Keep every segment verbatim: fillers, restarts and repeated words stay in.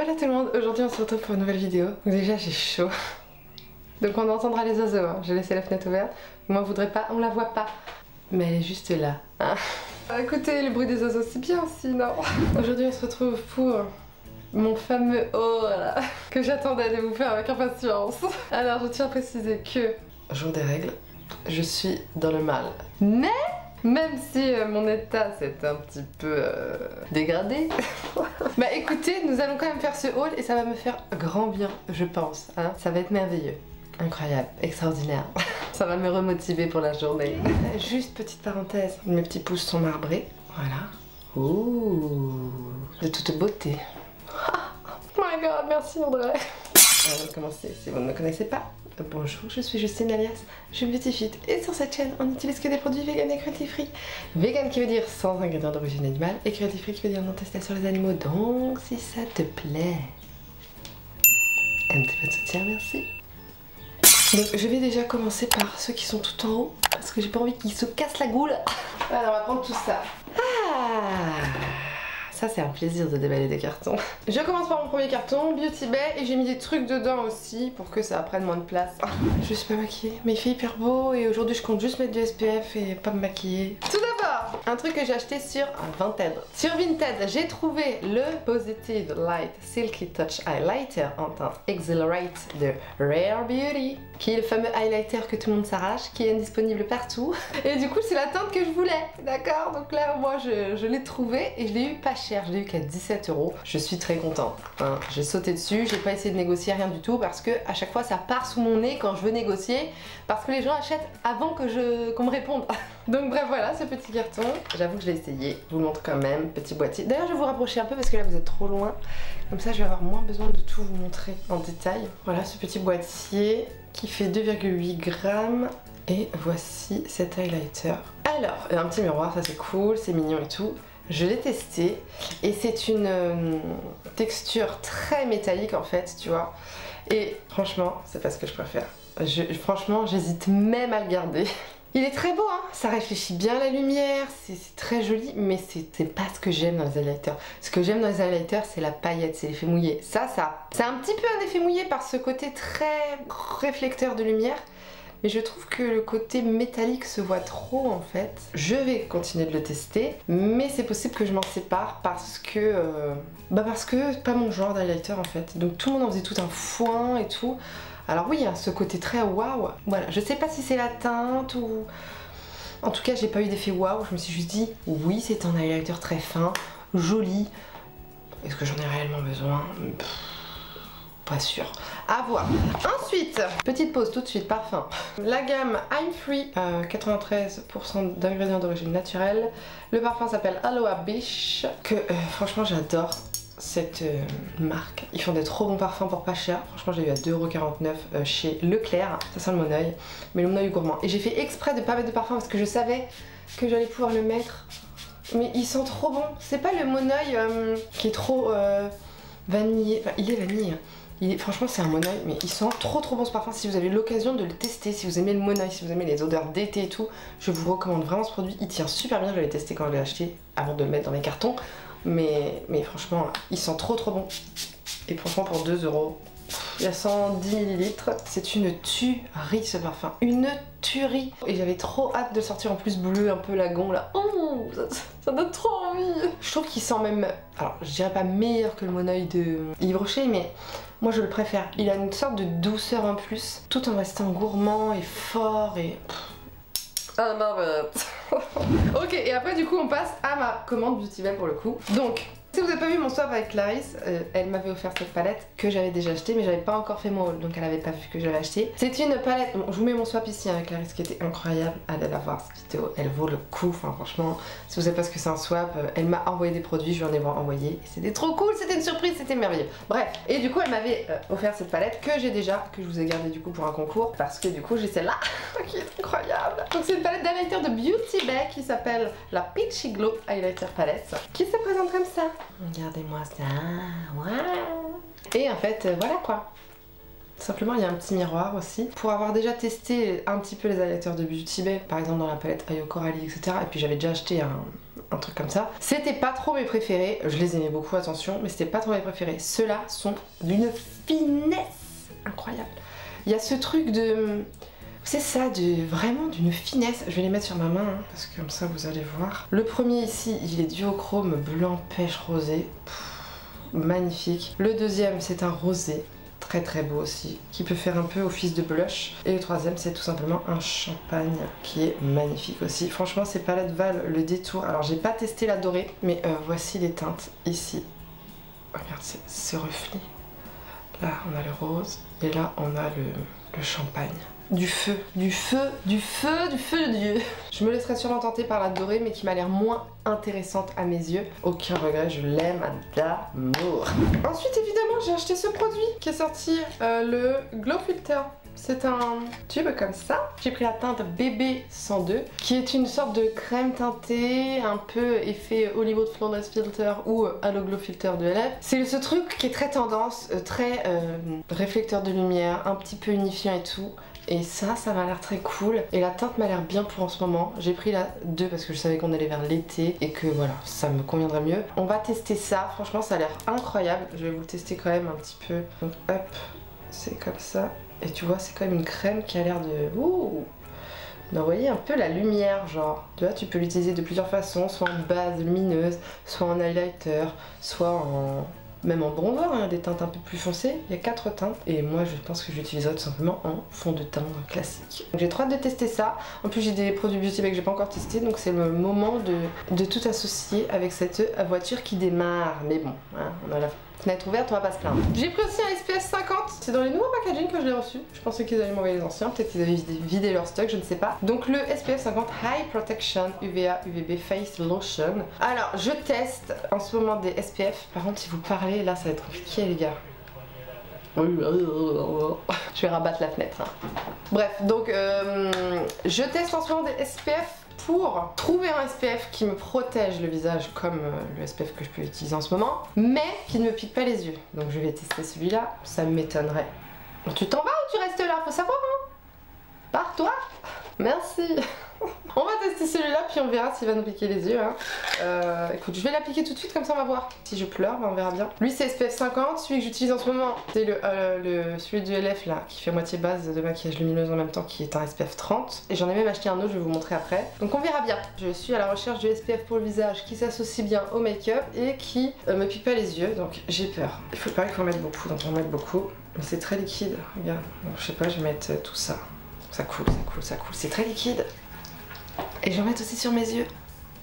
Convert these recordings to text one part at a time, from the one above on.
Hola tout le monde, aujourd'hui on se retrouve pour une nouvelle vidéo. Donc déjà j'ai chaud. Donc on entendra les oiseaux, hein. J'ai laissé la fenêtre ouverte. Moi on voudrait pas, on la voit pas. Mais elle est juste là. Hein. Écoutez, le bruit des oiseaux c'est bien aussi, non? Aujourd'hui on se retrouve pour mon fameux haul que j'attendais de vous faire avec impatience. Alors je tiens à préciser que, jour des règles, je suis dans le mal. Mais même si euh, mon état s'est un petit peu euh, dégradé, bah écoutez, nous allons quand même faire ce haul et ça va me faire grand bien, je pense. Hein. Ça va être merveilleux, incroyable, extraordinaire. Ça va me remotiver pour la journée. Juste petite parenthèse, mes petits pouces sont marbrés, voilà. Ouh, de toute beauté. Oh my god, merci André. On va commencer, si vous ne me connaissez pas. Bonjour, je suis Justine alias Je Beauty Fit et sur cette chaîne on n'utilise que des produits vegan et cruelty free. Vegan qui veut dire sans ingrédients d'origine animale et cruelty free qui veut dire non testé sur les animaux. Donc si ça te plaît, un petit peu de soutien, merci. Donc je vais déjà commencer par ceux qui sont tout en haut parce que j'ai pas envie qu'ils se cassent la goule. Alors on va prendre tout ça. Ah, ça c'est un plaisir de déballer des cartons. Je commence par mon premier carton, Beauty Bay, et j'ai mis des trucs dedans aussi pour que ça prenne moins de place. Je suis pas maquillée, mais il fait hyper beau et aujourd'hui je compte juste mettre du S P F et pas me maquiller. Tout d'abord, un truc que j'ai acheté sur Vinted. Sur Vinted, j'ai trouvé le Positive Light Silky Touch Highlighter en teinte Exhilarate de Rare Beauty, qui est le fameux highlighter que tout le monde s'arrache, qui est indisponible partout. Et du coup c'est la teinte que je voulais, d'accord? Donc là moi je, je l'ai trouvé et je l'ai eu pas cher, je l'ai eu qu'à dix-sept euros. Je suis très contente, hein. J'ai sauté dessus, j'ai pas essayé de négocier rien du tout parce que à chaque fois ça part sous mon nez quand je veux négocier, parce que les gens achètent avant que je qu'on me réponde. Donc bref, voilà ce petit carton, j'avoue que je l'ai essayé, je vous le montre quand même, petit boîtier. D'ailleurs je vais vous rapprocher un peu parce que là vous êtes trop loin, comme ça je vais avoir moins besoin de tout vous montrer en détail. Voilà ce petit boîtier qui fait deux virgule huit grammes. Et voici cet highlighter. Alors, un petit miroir, ça c'est cool, c'est mignon et tout. Je l'ai testé et c'est une euh, texture très métallique en fait, tu vois. Et franchement, c'est pas ce que je préfère. Je, franchement, j'hésite même à le garder. Il est très beau, hein, ça réfléchit bien la lumière, c'est très joli, mais c'est pas ce que j'aime dans les highlighters. Ce que j'aime dans les highlighters, c'est la paillette, c'est l'effet mouillé. Ça, ça, c'est un petit peu un effet mouillé par ce côté très réflecteur de lumière. Mais je trouve que le côté métallique se voit trop en fait. Je vais continuer de le tester, mais c'est possible que je m'en sépare parce que... Euh, bah parce que c'est pas mon genre d'highlighter en fait. Donc tout le monde en faisait tout un foin et tout. Alors oui, il y a ce côté très waouh. Voilà, je sais pas si c'est la teinte ou... En tout cas, j'ai pas eu d'effet waouh. Je me suis juste dit, oui, c'est un highlighter très fin, joli. Est-ce que j'en ai réellement besoin? Pff, pas sûr. À voir. Ensuite, petite pause tout de suite, parfum. La gamme I'm Free, euh, quatre-vingt-treize pour cent d'ingrédients d'origine naturelle. Le parfum s'appelle Aloha Beach, que euh, franchement j'adore cette euh, marque. Ils font des trop bons parfums pour pas cher. Franchement, j'ai eu à deux euros quarante-neuf euh, chez Leclerc. Ça sent le Mon Oeil, mais le Mon Oeil gourmand. Et j'ai fait exprès de pas mettre de parfum parce que je savais que j'allais pouvoir le mettre. Mais il sent trop bon. C'est pas le Mon Oeil euh, qui est trop euh, vanillé. Enfin, il est vanillé. Il est, franchement c'est un Mon Oeil, mais il sent trop trop bon ce parfum. Si vous avez l'occasion de le tester, si vous aimez le Mon Oeil, si vous aimez les odeurs d'été et tout, je vous recommande vraiment ce produit. Il tient super bien, je l'avais testé quand je l'ai acheté avant de le mettre dans mes cartons. Mais, mais franchement, il sent trop trop bon. Et franchement pour deux euros, il y a cent dix millilitres. C'est une tuerie ce parfum, une tuerie. Et j'avais trop hâte de sortir en plus bleu, un peu lagon là. Oh, ça, ça donne trop envie. Je trouve qu'il sent même, alors je dirais pas meilleur que le Mon Oeil de Yves Rocher, mais moi je le préfère. Il a une sorte de douceur en plus, tout en restant gourmand et fort et... Ah non mais... Ok, et après du coup on passe à ma commande Beauty Bay pour le coup. Donc, si vous n'avez pas vu mon swap avec Clarisse, euh, elle m'avait offert cette palette que j'avais déjà achetée, mais j'avais pas encore fait mon haul, donc elle avait pas vu que j'avais acheté. C'est une palette, bon, je vous mets mon swap ici hein, avec Clarisse qui était incroyable. Allez la voir cette vidéo, elle vaut le coup, enfin franchement, si vous savez pas ce que c'est un swap, euh, elle m'a envoyé des produits, je lui en ai envoyé, c'était trop cool, c'était une surprise, c'était merveilleux. Bref, et du coup elle m'avait euh, offert cette palette que j'ai déjà, que je vous ai gardée du coup pour un concours, parce que du coup j'ai celle-là, qui est incroyable. Donc c'est une palette d'highlighter de Beauty Bay qui s'appelle la Peachy Glow Highlighter Palette, qui se présente comme ça. Regardez-moi ça, waouh. Et en fait, euh, voilà quoi. Simplement, il y a un petit miroir aussi. Pour avoir déjà testé un petit peu les highlighters de Beauty Bay, par exemple dans la palette Ayo Coralie, et cetera. Et puis j'avais déjà acheté un, un truc comme ça. C'était pas trop mes préférés. Je les aimais beaucoup, attention, mais c'était pas trop mes préférés. Ceux-là sont d'une finesse incroyable. Il y a ce truc de... C'est ça, de vraiment d'une finesse. Je vais les mettre sur ma main, hein, parce que comme ça vous allez voir. Le premier ici, il est duochrome blanc pêche rosé. Pff, magnifique. Le deuxième, c'est un rosé. Très très beau aussi, qui peut faire un peu office de blush. Et le troisième, c'est tout simplement un champagne qui est magnifique aussi. Franchement, ces palettes valent le détour. Alors, j'ai pas testé la dorée, mais euh, voici les teintes ici. Regarde ce reflet. Là, on a le rose et là, on a le, le champagne. Du feu, du feu, du feu, du feu de Dieu. Je me laisserai sûrement tenter par la dorée, mais qui m'a l'air moins intéressante à mes yeux. Aucun regret, je l'aime d'amour. Ensuite, évidemment, j'ai acheté ce produit qui est sorti, euh, le Glow Filter. C'est un tube comme ça. J'ai pris la teinte B B cent deux, qui est une sorte de crème teintée, un peu effet Hollywood Flawless Filter ou Halo Glow Filter de L F. C'est ce truc qui est très tendance, très euh, réflecteur de lumière, un petit peu unifiant et tout. Et ça, ça m'a l'air très cool. Et la teinte m'a l'air bien pour en ce moment. J'ai pris la deux parce que je savais qu'on allait vers l'été et que voilà, ça me conviendrait mieux. On va tester ça. Franchement, ça a l'air incroyable. Je vais vous le tester quand même un petit peu. Donc hop, c'est comme ça. Et tu vois, c'est quand même une crème qui a l'air de... Ouh, d'envoyer un peu la lumière, genre. Tu vois, tu peux l'utiliser de plusieurs façons, soit en base lumineuse, soit en highlighter, soit en... même en bronzer, hein, des teintes un peu plus foncées. Il y a quatre teintes. Et moi, je pense que je l'utiliserai tout simplement en fond de teint classique. J'ai trop hâte de tester ça. En plus, j'ai des produits Beauty Bay que j'ai pas encore testé. Donc, c'est le moment de, de tout associer avec cette voiture qui démarre. Mais bon, hein, on a la fenêtre ouverte, on va pas se plaindre. J'ai pris aussi un S P F cinquante. C'est dans les nouveaux packaging que je l'ai reçu. Je pensais qu'ils allaient m'envoyer les anciens. Peut-être qu'ils avaient vidé, vidé leur stock, je ne sais pas. Donc le S P F cinquante High Protection U V A U V B Face Lotion. Alors, je teste en ce moment des S P F. Par contre, si vous parlez, là, ça va être compliqué, les gars. Je vais rabattre la fenêtre. Hein. Bref, donc euh, je teste en ce moment des S P F pour trouver un S P F qui me protège le visage comme euh, le S P F que je peux utiliser en ce moment, mais qui ne me pique pas les yeux. Donc je vais tester celui-là, ça m'étonnerait. Tu t'en vas ou tu restes là? Faut savoir, hein. Pars-toi. Merci. On va tester celui-là, puis on verra s'il va nous piquer les yeux. Hein. Euh, écoute, je vais l'appliquer tout de suite, comme ça on va voir. Si je pleure, ben on verra bien. Lui c'est S P F cinquante, celui que j'utilise en ce moment, c'est le, euh, le, celui du L F là, qui fait moitié base de maquillage lumineuse en même temps, qui est un S P F trente. Et j'en ai même acheté un autre, je vais vous montrer après. Donc on verra bien. Je suis à la recherche du S P F pour le visage qui s'associe bien au make-up et qui euh, me pique pas les yeux, donc j'ai peur. Il faut pas qu'il faut en mettre beaucoup, donc on va mettre beaucoup. Mais c'est très liquide, regarde. Donc je sais pas, je vais mettre euh, tout ça. Ça coule, ça coule, ça coule. C'est très liquide. Et je vais en mettre aussi sur mes yeux.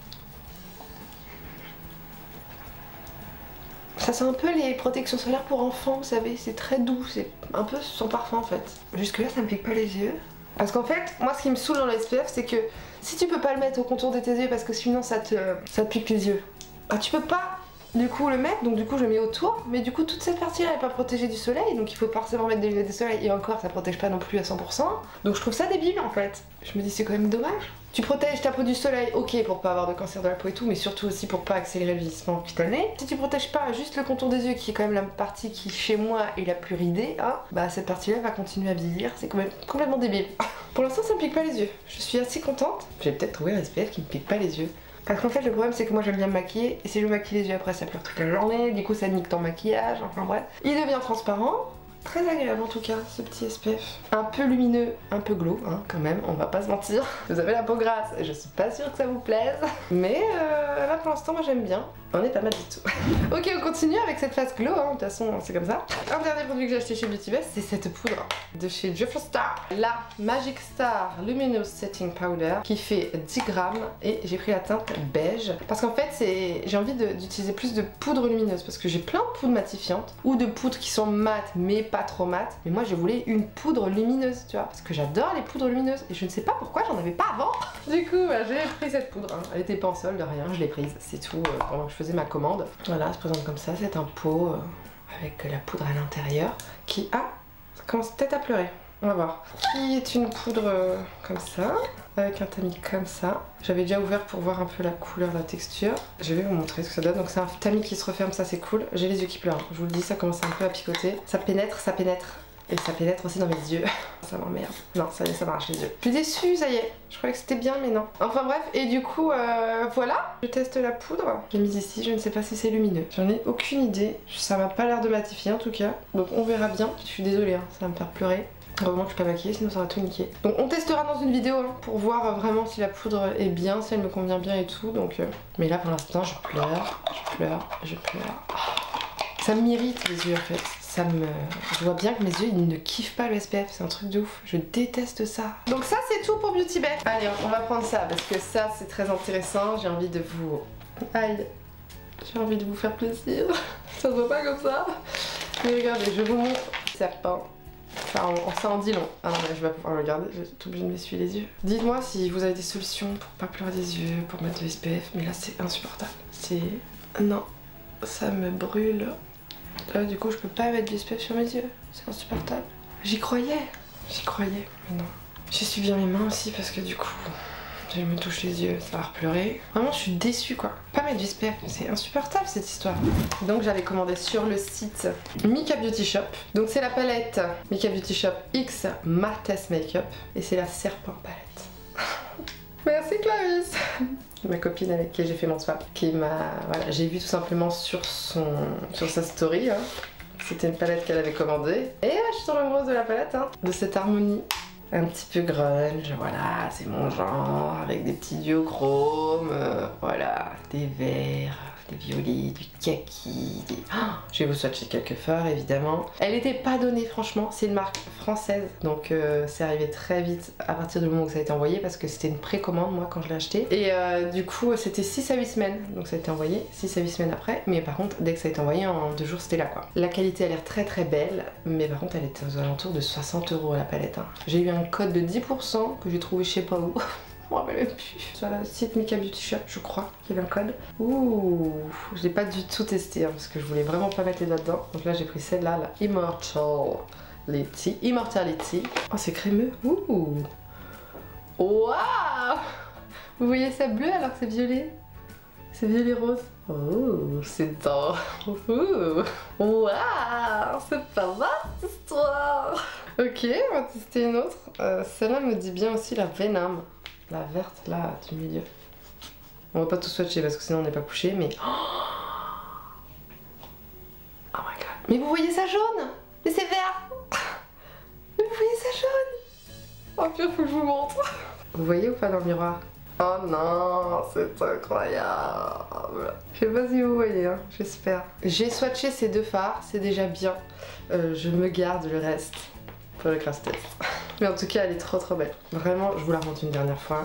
Ça sent un peu les protections solaires pour enfants, vous savez, c'est très doux, c'est un peu sans parfum en fait. Jusque là ça me pique pas les yeux. Parce qu'en fait, moi ce qui me saoule dans le S P F, c'est que si tu peux pas le mettre au contour de tes yeux parce que sinon ça te, ça te pique les yeux, bah tu peux pas du coup le mettre, donc du coup je le mets autour, mais du coup toute cette partie là n'est pas protégée du soleil, donc il faut forcément mettre des lunettes de soleil, et encore ça protège pas non plus à cent pour cent, donc je trouve ça débile en fait. Je me dis c'est quand même dommage. Tu protèges ta peau du soleil, ok, pour pas avoir de cancer de la peau et tout, mais surtout aussi pour pas accélérer le vieillissement cutané. Si tu protèges pas juste le contour des yeux, qui est quand même la partie qui chez moi est la plus ridée, hein, bah cette partie là va continuer à vieillir, c'est quand même complètement débile. Pour l'instant ça me pique pas les yeux, je suis assez contente. J'ai peut-être trouvé un S P F qui me pique pas les yeux. Parce qu'en fait le problème c'est que moi j'aime bien me maquiller, et si je me maquille les yeux après ça pleure toute la journée, du coup ça nique ton maquillage, enfin bref. Il devient transparent, très agréable en tout cas ce petit S P F. Un peu lumineux, un peu glow hein, quand même, on va pas se mentir. Vous avez la peau grasse, je suis pas sûre que ça vous plaise, mais euh, là pour l'instant moi j'aime bien. On est pas mal du tout. Ok, on continue avec cette face glow, hein, de toute façon c'est comme ça. Un dernier produit que j'ai acheté chez Beauty Bay, c'est cette poudre de chez Jeffree Star. La Magic Star Luminous Setting Powder qui fait dix grammes et j'ai pris la teinte beige. Parce qu'en fait c'est j'ai envie d'utiliser plus de poudre lumineuse parce que j'ai plein de poudres matifiantes ou de poudres qui sont mates mais pas trop mates. Mais moi je voulais une poudre lumineuse, tu vois, parce que j'adore les poudres lumineuses et je ne sais pas pourquoi j'en avais pas avant. Du coup bah, j'ai pris cette poudre, hein. Elle était pas en solde, rien, je l'ai prise, c'est tout euh, pendant que je faisais ma commande. Voilà, elle se présente comme ça, c'est un pot euh, avec la poudre à l'intérieur qui a, ça commence peut-être à pleurer, on va voir. Qui est une poudre euh, comme ça, avec un tamis comme ça. J'avais déjà ouvert pour voir un peu la couleur, la texture. Je vais vous montrer ce que ça donne. Donc c'est un tamis qui se referme, ça c'est cool. J'ai les yeux qui pleurent, je vous le dis, ça commence un peu à picoter. Ça pénètre, ça pénètre. Et ça pénètre aussi dans mes yeux. Ça m'emmerde. Non, ça y est, ça m'arrache les yeux. Je suis déçue, ça y est. Je croyais que c'était bien, mais non. Enfin bref, et du coup, euh, voilà. Je teste la poudre. J'ai mis ici, je ne sais pas si c'est lumineux. J'en ai aucune idée. Ça m'a pas l'air de matifier en tout cas. Donc on verra bien. Je suis désolée, hein, ça va me faire pleurer. Heureusement que je suis pas maquillée, sinon ça va tout niquer. Donc on testera dans une vidéo hein, pour voir vraiment si la poudre est bien, si elle me convient bien et tout. Donc, euh... mais là pour l'instant, je pleure, je pleure, je pleure. Oh. Ça m'irrite les yeux en fait. Ça me... Je vois bien que mes yeux ils ne kiffent pas le S P F, c'est un truc de ouf, je déteste ça. Donc ça c'est tout pour Beauty Bay. Allez on va prendre ça parce que ça c'est très intéressant, j'ai envie de vous... Aïe, j'ai envie de vous faire plaisir. Ça se voit pas comme ça. Mais regardez, je vous montre le sapin. Ça en, ça en dit long. Ah non mais je vais pas pouvoir le regarder, je vais être obligée de m'essuyer les yeux. Dites-moi si vous avez des solutions pour pas pleurer des yeux, pour mettre de S P F, mais là c'est insupportable. C'est... Non, ça me brûle. Là, du coup, je peux pas mettre du S P F sur mes yeux. C'est insupportable. J'y croyais. J'y croyais, mais non. J'essuie bien mes mains aussi parce que du coup, je me touche les yeux, ça va repleurer. Vraiment, je suis déçue quoi. Pas mettre du S P F, c'est insupportable cette histoire. Donc, j'avais commandé sur le site Mika Beauty Shop. Donc, c'est la palette Mika Beauty Shop X Marthes Makeup. Et c'est la Serpent palette. Merci Clarisse. Ma copine avec qui j'ai fait mon swap, qui m'a... Voilà, j'ai vu tout simplement sur son... sur sa story, hein. C'était une palette qu'elle avait commandée. Et là, je suis tombée amoureuse de la palette, hein, de cette harmonie. Un petit peu grunge, voilà, c'est mon genre, avec des petits duochromes, euh, voilà, des verts, des violets, du kaki, des... Oh, je vais vous swatcher quelques fards évidemment. Elle n'était pas donnée franchement, c'est une marque française, donc euh, c'est arrivé très vite à partir du moment où ça a été envoyé parce que c'était une précommande moi quand je l'ai acheté. Et euh, du coup c'était six à huit semaines, donc ça a été envoyé six à huit semaines après, mais par contre dès que ça a été envoyé en deux jours c'était là quoi. La qualité a l'air très très belle, mais par contre elle était aux alentours de soixante euros la palette. Hein. J'ai eu un code de dix pour cent que j'ai trouvé je sais pas où. Je m'en rappelle même plus. Sur le site Mika Beauty Shop, je crois qu'il y avait un code. Ouh, je l'ai pas du tout testé hein, parce que je voulais vraiment pas mettre les doigts dedans. Donc là j'ai pris celle-là, la Immortality. Immortality. Oh c'est crémeux. Ouh. Waouh. Vous voyez ça bleu alors que c'est violet. C'est violet rose. Oh, c'est dans. Ouh. Waouh, c'est pas mal cette histoire. Ok, on va tester une autre. Euh, Celle-là me dit bien aussi la Venom. La verte là du milieu. On va pas tout swatcher parce que sinon on n'est pas couché, mais. Oh my god. Mais vous voyez ça jaune? Mais c'est vert. Mais vous voyez ça jaune? Oh pire, faut que je vous montre. Vous voyez ou pas dans le miroir? Oh non, c'est incroyable. Je sais pas si vous voyez, hein, j'espère. J'ai swatché ces deux fards, c'est déjà bien. Euh, je me garde le reste pour le crash test. Mais en tout cas, elle est trop trop belle. Vraiment, je vous la remonte une dernière fois.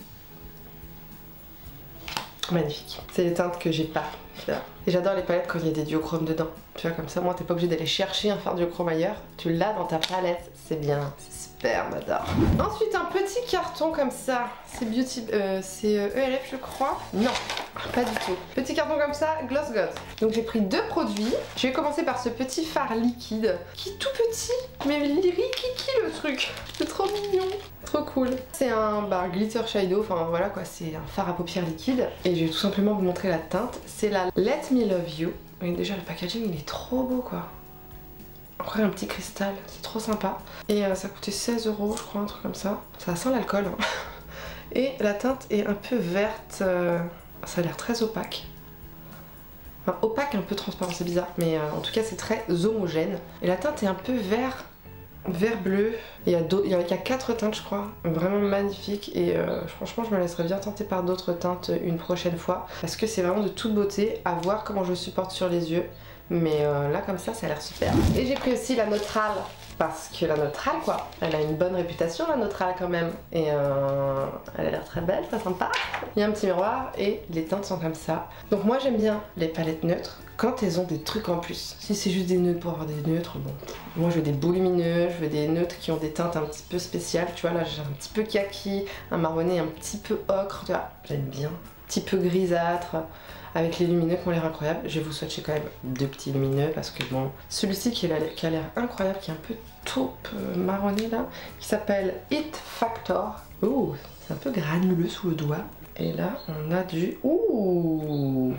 Magnifique. C'est les teintes que j'ai pas. Et j'adore les palettes quand il y a des duochromes dedans. Tu vois, comme ça, moi, t'es pas obligé d'aller chercher un fard duochrome ailleurs. Tu l'as dans ta palette. C'est bien. C'est super, j'adore. Ensuite, un petit carton comme ça. C'est Beauty... Euh, c'est E L F, je crois. Non, pas du tout. Petit carton comme ça, Gloss God. Donc, j'ai pris deux produits. Je vais commencer par ce petit fard liquide. Qui est tout petit. Mais rikiki le truc. C'est trop mignon. Trop cool. C'est un bah, glitter shadow, enfin voilà quoi, c'est un fard à paupières liquide. Et je vais tout simplement vous montrer la teinte. C'est la Let Me Love You. Et déjà le packaging il est trop beau quoi. Encore un petit cristal, c'est trop sympa. Et euh, ça coûtait seize euros je crois, un truc comme ça. Ça sent l'alcool. Hein. Et la teinte est un peu verte. Euh... Ça a l'air très opaque. Enfin opaque, un peu transparent, c'est bizarre. Mais euh, en tout cas c'est très homogène. Et la teinte est un peu vert. Vert bleu, il y, a il y a quatre teintes je crois, vraiment magnifique et euh, franchement je me laisserai bien tenter par d'autres teintes une prochaine fois parce que c'est vraiment de toute beauté, à voir comment je supporte sur les yeux, mais euh, là comme ça ça a l'air super. Et j'ai pris aussi la Neutral parce que la Neutral quoi, elle a une bonne réputation la Neutral quand même et euh, elle a l'air très belle, très sympa. Il y a un petit miroir et les teintes sont comme ça. Donc moi j'aime bien les palettes neutres quand elles ont des trucs en plus. Si c'est juste des neutres pour avoir des neutres, bon. Moi je veux des beaux lumineux, je veux des neutres qui ont des teintes un petit peu spéciales. Tu vois là j'ai un petit peu kaki, un marronné un petit peu ocre, tu vois, j'aime bien. Un petit peu grisâtre, avec les lumineux qui ont l'air incroyables. Je vais vous swatcher quand même deux petits lumineux parce que bon, celui-ci qui a l'air incroyable, qui est un peu taupe euh, marronné là, qui s'appelle It Factor. Oh, c'est un peu granuleux sous le doigt. Et là, on a du... Ouh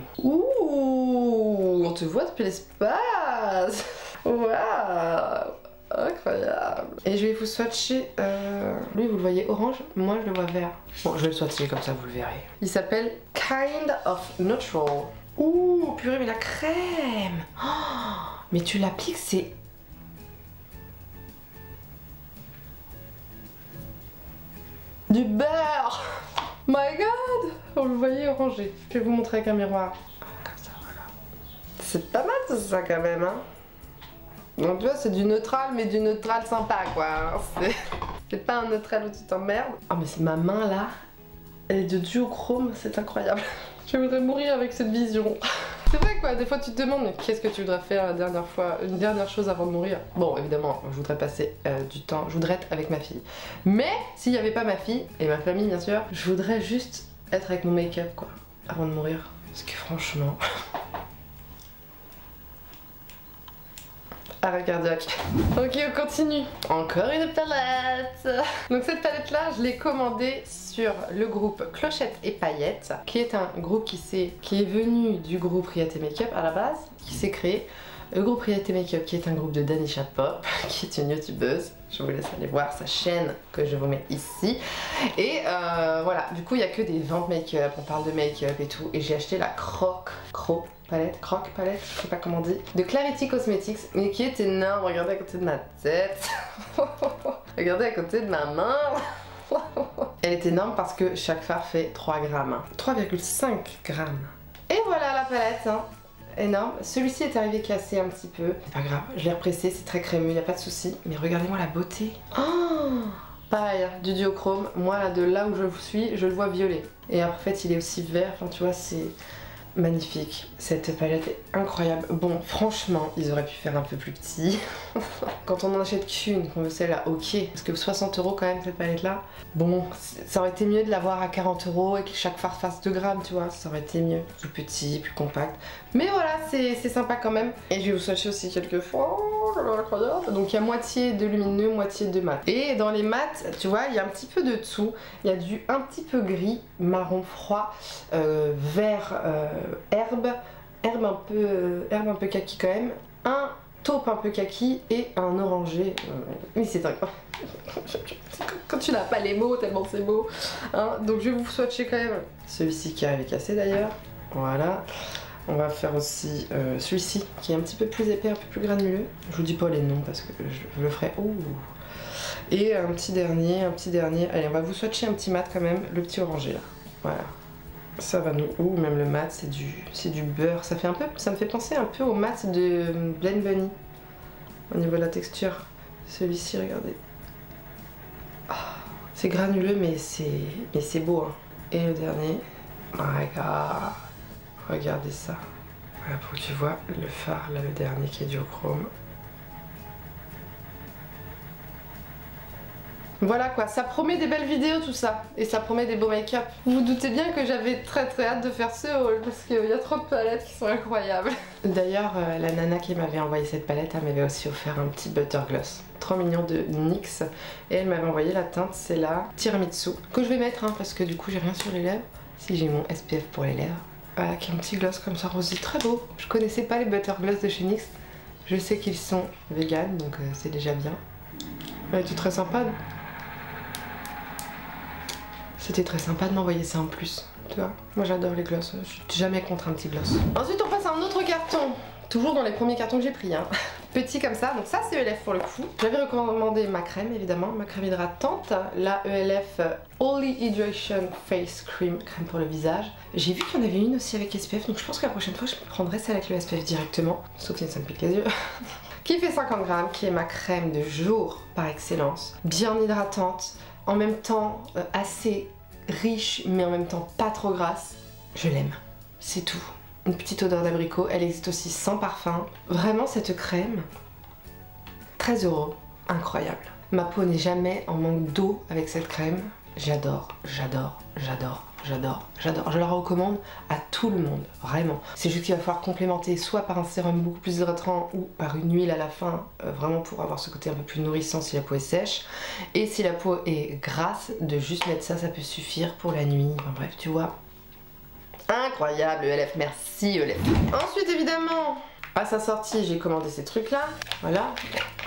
Ouh On te voit depuis l'espace. Waouh, incroyable. Et je vais vous swatcher, euh... lui vous le voyez orange, moi je le vois vert. Bon, je vais le swatcher comme ça vous le verrez. Il s'appelle Kind of Neutral. Ouh, purée, mais la crème. Oh, mais tu l'appliques, c'est... du beurre. My god. Vous le voyez orangé. Je vais vous montrer avec un miroir. Comme ça, voilà. C'est pas mal tout ça quand même, hein. Donc tu vois, c'est du neutral, mais du neutral sympa, quoi. C'est pas un neutral où tu t'emmerdes. Ah, mais c'est ma main, là. Elle est de duochrome, c'est incroyable. Je voudrais mourir avec cette vision. C'est vrai quoi, des fois tu te demandes mais qu'est-ce que tu voudrais faire la dernière fois, une dernière chose avant de mourir. Bon évidemment, je voudrais passer euh, du temps, je voudrais être avec ma fille. Mais s'il n'y avait pas ma fille, et ma famille bien sûr, je voudrais juste être avec mon make-up quoi, avant de mourir. Parce que franchement... arrêt cardiaque. Ok, on continue. Encore une palette. Donc cette palette là, je l'ai commandée sur le groupe Clochette et Paillettes, qui est un groupe qui, est, qui est venu du groupe Riette Makeup à la base, qui s'est créé. Le groupe Riette Makeup qui est un groupe de Danisha Pop, qui est une youtubeuse. Je vous laisse aller voir sa chaîne que je vous mets ici. Et euh, voilà, du coup il n'y a que des ventes make-up, on parle de make-up et tout. Et j'ai acheté la Croc, Croc palette, Croc palette, je sais pas comment on dit, de Clarity Cosmetics, mais qui est énorme. Regardez à côté de ma tête. Regardez à côté de ma main. Elle est énorme parce que chaque fard fait trois grammes. trois virgule cinq grammes. Et voilà la palette, hein. Énorme. Celui-ci est arrivé cassé un petit peu. C'est pas grave, je l'ai repressé, c'est très crémeux, il n'y a pas de souci. Mais regardez-moi la beauté. Oh, pareil, du duochrome. Moi, là, de là où je vous suis, je le vois violet. Et en fait, il est aussi vert. Enfin, tu vois, c'est magnifique. Cette palette est incroyable. Bon, franchement, ils auraient pu faire un peu plus petit. Quand on en achète qu'une, qu'on veut celle-là, ok. Parce que soixante euros quand même, cette palette-là. Bon, ça aurait été mieux de l'avoir à quarante euros et que chaque fard fasse deux grammes, tu vois. Ça aurait été mieux. Plus petit, plus compact. Mais voilà, c'est sympa quand même. Et je vais vous swatcher aussi quelques fois. Oh, incroyable. Donc il y a moitié de lumineux, moitié de mat. Et dans les mats, tu vois, il y a un petit peu de tout. Il y a du un petit peu gris, marron froid, euh, vert, euh, herbe, herbe un peu, euh, herbe un peu kaki quand même. Un taupe un peu kaki et un orangé. Oui, c'est un... quand tu n'as pas les mots, tellement c'est beau. Hein. Donc je vais vous swatcher quand même celui-ci qui arrive cassé d'ailleurs. Voilà. On va faire aussi euh, celui-ci qui est un petit peu plus épais, un peu plus granuleux. Je vous dis pas les noms parce que je le ferai. Ouh. Et un petit dernier, un petit dernier. Allez, on va vous swatcher un petit mat quand même, le petit orangé là. Voilà. Ça va nous... Ouh, même le mat, c'est du, c'est du beurre. Ça fait un peu, ça me fait penser un peu au mat de Blend Bunny au niveau de la texture. Celui-ci, regardez. Oh, c'est granuleux, mais c'est, mais c'est beau. Hein. Et le dernier, my god. Regardez ça. Voilà pour que tu vois le fard, là le dernier qui est duochrome. Voilà quoi, ça promet des belles vidéos tout ça. Et ça promet des beaux make-up. Vous vous doutez bien que j'avais très très hâte de faire ce haul parce qu'il y a trop de palettes qui sont incroyables. D'ailleurs, euh, la nana qui m'avait envoyé cette palette, elle m'avait aussi offert un petit butter gloss. Trop mignon de N Y X. Et elle m'avait envoyé la teinte, c'est la Tiramisu. Que je vais mettre hein, parce que du coup j'ai rien sur les lèvres. Si j'ai mon S P F pour les lèvres. Voilà, qui est un petit gloss comme ça rosé, très beau. Je connaissais pas les butter gloss de chez N Y X. Je sais qu'ils sont vegan, donc euh, c'est déjà bien. Elle était très sympa. C'était très sympa de m'envoyer ça en plus. Tu vois, moi j'adore les gloss. Je suis jamais contre un petit gloss. Ensuite, on passe à un autre carton. Toujours dans les premiers cartons que j'ai pris. Hein. Petit comme ça, donc ça c'est E L F pour le coup. J'avais recommandé ma crème évidemment, ma crème hydratante, la E L F Holy Hydration Face Cream, crème pour le visage. J'ai vu qu'il y en avait une aussi avec S P F, donc je pense que la prochaine fois je prendrai celle avec le S P F directement, sauf si ça me pique les yeux. Qui fait cinquante grammes, qui est ma crème de jour par excellence, bien hydratante, en même temps euh, assez riche, mais en même temps pas trop grasse. Je l'aime, c'est tout. Une petite odeur d'abricot, elle existe aussi sans parfum. Vraiment cette crème, treize euros, incroyable. Ma peau n'est jamais en manque d'eau avec cette crème. J'adore, j'adore, j'adore, j'adore, j'adore. Je la recommande à tout le monde, vraiment. C'est juste qu'il va falloir complémenter soit par un sérum beaucoup plus hydratant ou par une huile à la fin, euh, vraiment pour avoir ce côté un peu plus nourrissant si la peau est sèche. Et si la peau est grasse, de juste mettre ça, ça peut suffire pour la nuit. Enfin bref, tu vois. Incroyable E L F, merci E L F. Ensuite évidemment, à sa sortie j'ai commandé ces trucs là, voilà.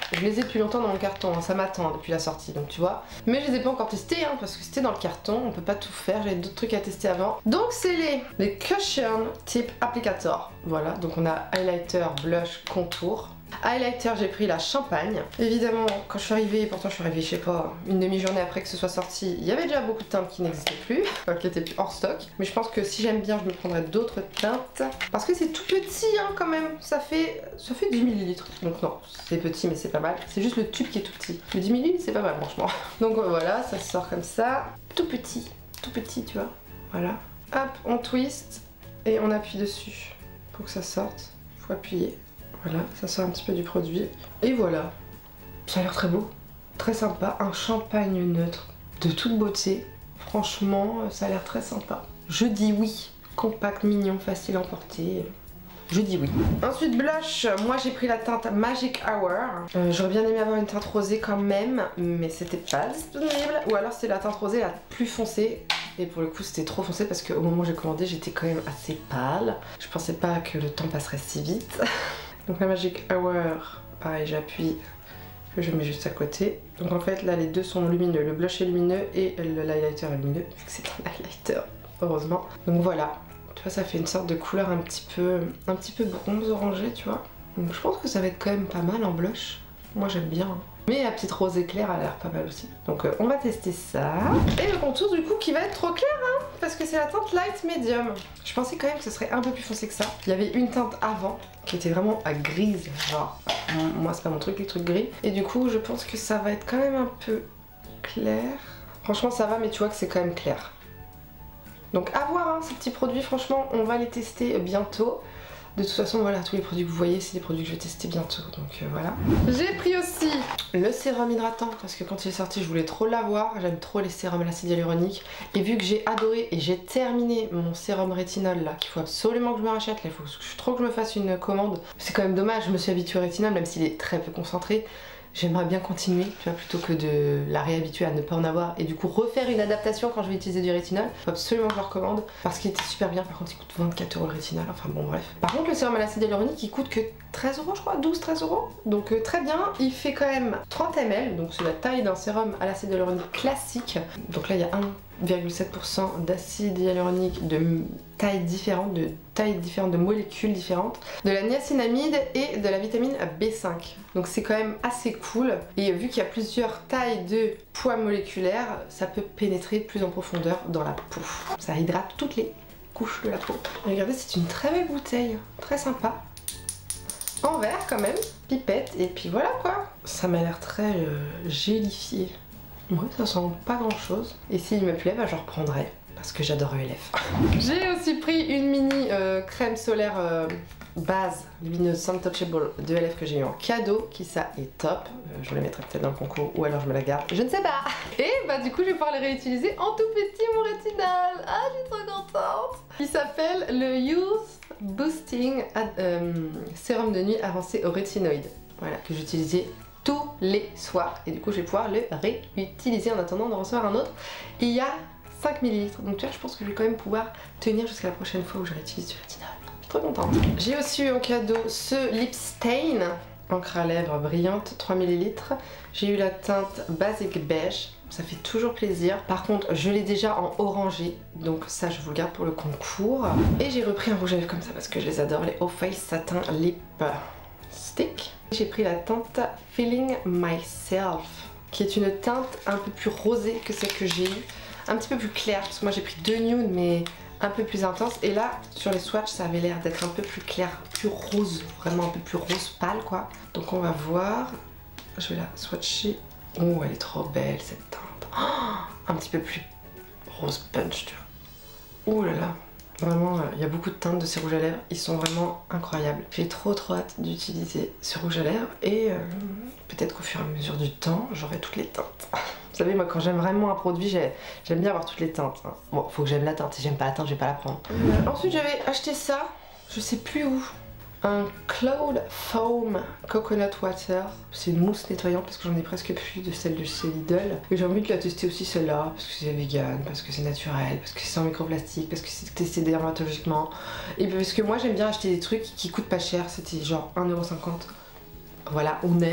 Je les ai depuis longtemps dans mon carton, hein. Ça m'attend depuis la sortie, donc tu vois. Mais je les ai pas encore testés, hein, parce que c'était dans le carton, on peut pas tout faire, j'avais d'autres trucs à tester avant. Donc c'est les, les Cushion Tip Applicator. Voilà, donc on a highlighter, blush, contour. Highlighter, j'ai pris la Champagne. Évidemment, quand je suis arrivée, pourtant je suis arrivée, je sais pas, une demi-journée après que ce soit sorti, il y avait déjà beaucoup de teintes qui n'existaient plus, enfin, qui étaient plus hors stock. Mais je pense que si j'aime bien, je me prendrai d'autres teintes. Parce que c'est tout petit, hein, quand même. Ça fait, ça fait dix millilitres. Donc non, c'est petit, mais c'est pas mal. C'est juste le tube qui est tout petit. Le dix millilitres, c'est pas mal, franchement. Donc voilà, ça sort comme ça. Tout petit, tout petit, tu vois. Voilà. Hop, on twist et on appuie dessus pour que ça sorte. Faut appuyer. Voilà, ça sort un petit peu du produit. Et voilà, ça a l'air très beau, très sympa. Un champagne neutre de toute beauté. Franchement, ça a l'air très sympa. Je dis oui. Compact, mignon, facile à emporter. Je dis oui. Ensuite, blush. Moi, j'ai pris la teinte Magic Hour. Euh, J'aurais bien aimé avoir une teinte rosée quand même, mais c'était pas disponible. Ou alors, c'est la teinte rosée la plus foncée. Et pour le coup, c'était trop foncé parce qu'au moment où j'ai commandé, j'étais quand même assez pâle. Je pensais pas que le temps passerait si vite. Donc la Magic Hour, pareil, j'appuie, je mets juste à côté. Donc en fait là les deux sont lumineux, le blush est lumineux et le highlighter est lumineux, vu que c'est un highlighter, heureusement. Donc voilà, tu vois, ça fait une sorte de couleur un petit peu, un petit peu bronze orangé, tu vois. Donc je pense que ça va être quand même pas mal en blush. Moi j'aime bien. Hein. Mais la petite rose éclair a l'air pas mal aussi. Donc euh, on va tester ça. Et le contour du coup qui va être trop clair, hein, parce que c'est la teinte light medium. Je pensais quand même que ce serait un peu plus foncé que ça. Il y avait une teinte avant qui était vraiment à grise, genre. Moi c'est pas mon truc les trucs gris. Et du coup je pense que ça va être quand même un peu clair. Franchement ça va, mais tu vois que c'est quand même clair. Donc à voir hein, ces petits produits, franchement on va les tester bientôt. De toute façon voilà, tous les produits que vous voyez c'est des produits que je vais tester bientôt, donc euh, voilà. J'ai pris aussi le sérum hydratant parce que quand il est sorti je voulais trop l'avoir. J'aime trop les sérums à l'acide hyaluronique. Et vu que j'ai adoré et j'ai terminé mon sérum rétinol là, qu'il faut absolument que je me rachète, là il faut trop que je me fasse une commande. C'est quand même dommage, je me suis habituée au rétinol même s'il est très peu concentré. J'aimerais bien continuer, tu vois, plutôt que de la réhabituer à ne pas en avoir et du coup refaire une adaptation quand je vais utiliser du rétinol. Faut absolument que je le recommande parce qu'il était super bien. Par contre, il coûte vingt-quatre euros le rétinol. Enfin bon, bref. Par contre, le sérum à l'acide hyaluronique, il coûte que treize euros, je crois, douze treize euros. Donc euh, très bien. Il fait quand même trente millilitres, donc c'est la taille d'un sérum à l'acide hyaluronique classique. Donc là, il y a un virgule sept pour cent d'acide hyaluronique de taille différente, de taille différente, de molécules différentes, de la niacinamide et de la vitamine B cinq. Donc c'est quand même assez cool. Et vu qu'il y a plusieurs tailles de poids moléculaires, ça peut pénétrer plus en profondeur dans la peau. Ça hydrate toutes les couches de la peau. Et regardez, c'est une très belle bouteille, très sympa. En verre quand même, pipette, et puis voilà quoi. Ça m'a l'air très euh, gélifié. Ouais, ça sent pas grand chose. Et s'il me plaît, bah, je reprendrai. Parce que j'adore E L F. J'ai aussi pris une mini euh, crème solaire euh, base lumineuse Suntouchable de E L F que j'ai eu en cadeau. Qui ça est top. Euh, je vous la mettrai peut-être dans le concours ou alors je me la garde. Je ne sais pas. Et bah du coup je vais pouvoir les réutiliser en tout petit mon rétinal. Ah, je suis trop contente. Il s'appelle le Youth Boosting Ad, euh, Sérum de nuit avancé au rétinoïde. Voilà, que j'utilisais tous les soirs. Et du coup je vais pouvoir le réutiliser en attendant d'en recevoir un autre. Il y a cinq millilitres, donc tu vois, je pense que je vais quand même pouvoir tenir jusqu'à la prochaine fois où je réutilise du rétinol. Je suis trop contente. J'ai aussi eu en cadeau ce Lip Stain, encre à lèvres brillante, trois millilitres. J'ai eu la teinte Basic Beige, ça fait toujours plaisir. Par contre, je l'ai déjà en orangé, donc ça je vous le garde pour le concours. Et j'ai repris un rouge à lèvres comme ça parce que je les adore, les Off Face Satin Lip Stick. J'ai pris la teinte Feeling Myself, qui est une teinte un peu plus rosée que celle que j'ai eue. Un petit peu plus clair, parce que moi j'ai pris deux nudes mais un peu plus intense. Et là, sur les swatchs, ça avait l'air d'être un peu plus clair, plus rose, vraiment un peu plus rose pâle quoi. Donc on va voir, je vais la swatcher. Oh, elle est trop belle cette teinte. Oh, un petit peu plus rose punch, tu vois. Oh là là, vraiment, il y a beaucoup de teintes de ces rouges à lèvres, ils sont vraiment incroyables. J'ai trop trop hâte d'utiliser ce rouge à lèvres et euh, peut-être qu'au fur et à mesure du temps, j'aurai toutes les teintes. Vous savez, moi quand j'aime vraiment un produit, j'aime bien avoir toutes les teintes. Hein. Bon, faut que j'aime la teinte, si j'aime pas la teinte, je vais pas la prendre. Euh, ensuite, j'avais acheté ça, je sais plus où. Un Cloud Foam Coconut Water. C'est une mousse nettoyante parce que j'en ai presque plus de celle de chez Lidl. Et j'ai envie de la tester aussi celle-là parce que c'est vegan, parce que c'est naturel, parce que c'est sans microplastique, parce que c'est testé dermatologiquement. Et parce que moi j'aime bien acheter des trucs qui coûtent pas cher. C'était genre un euro cinquante. Voilà, on aime.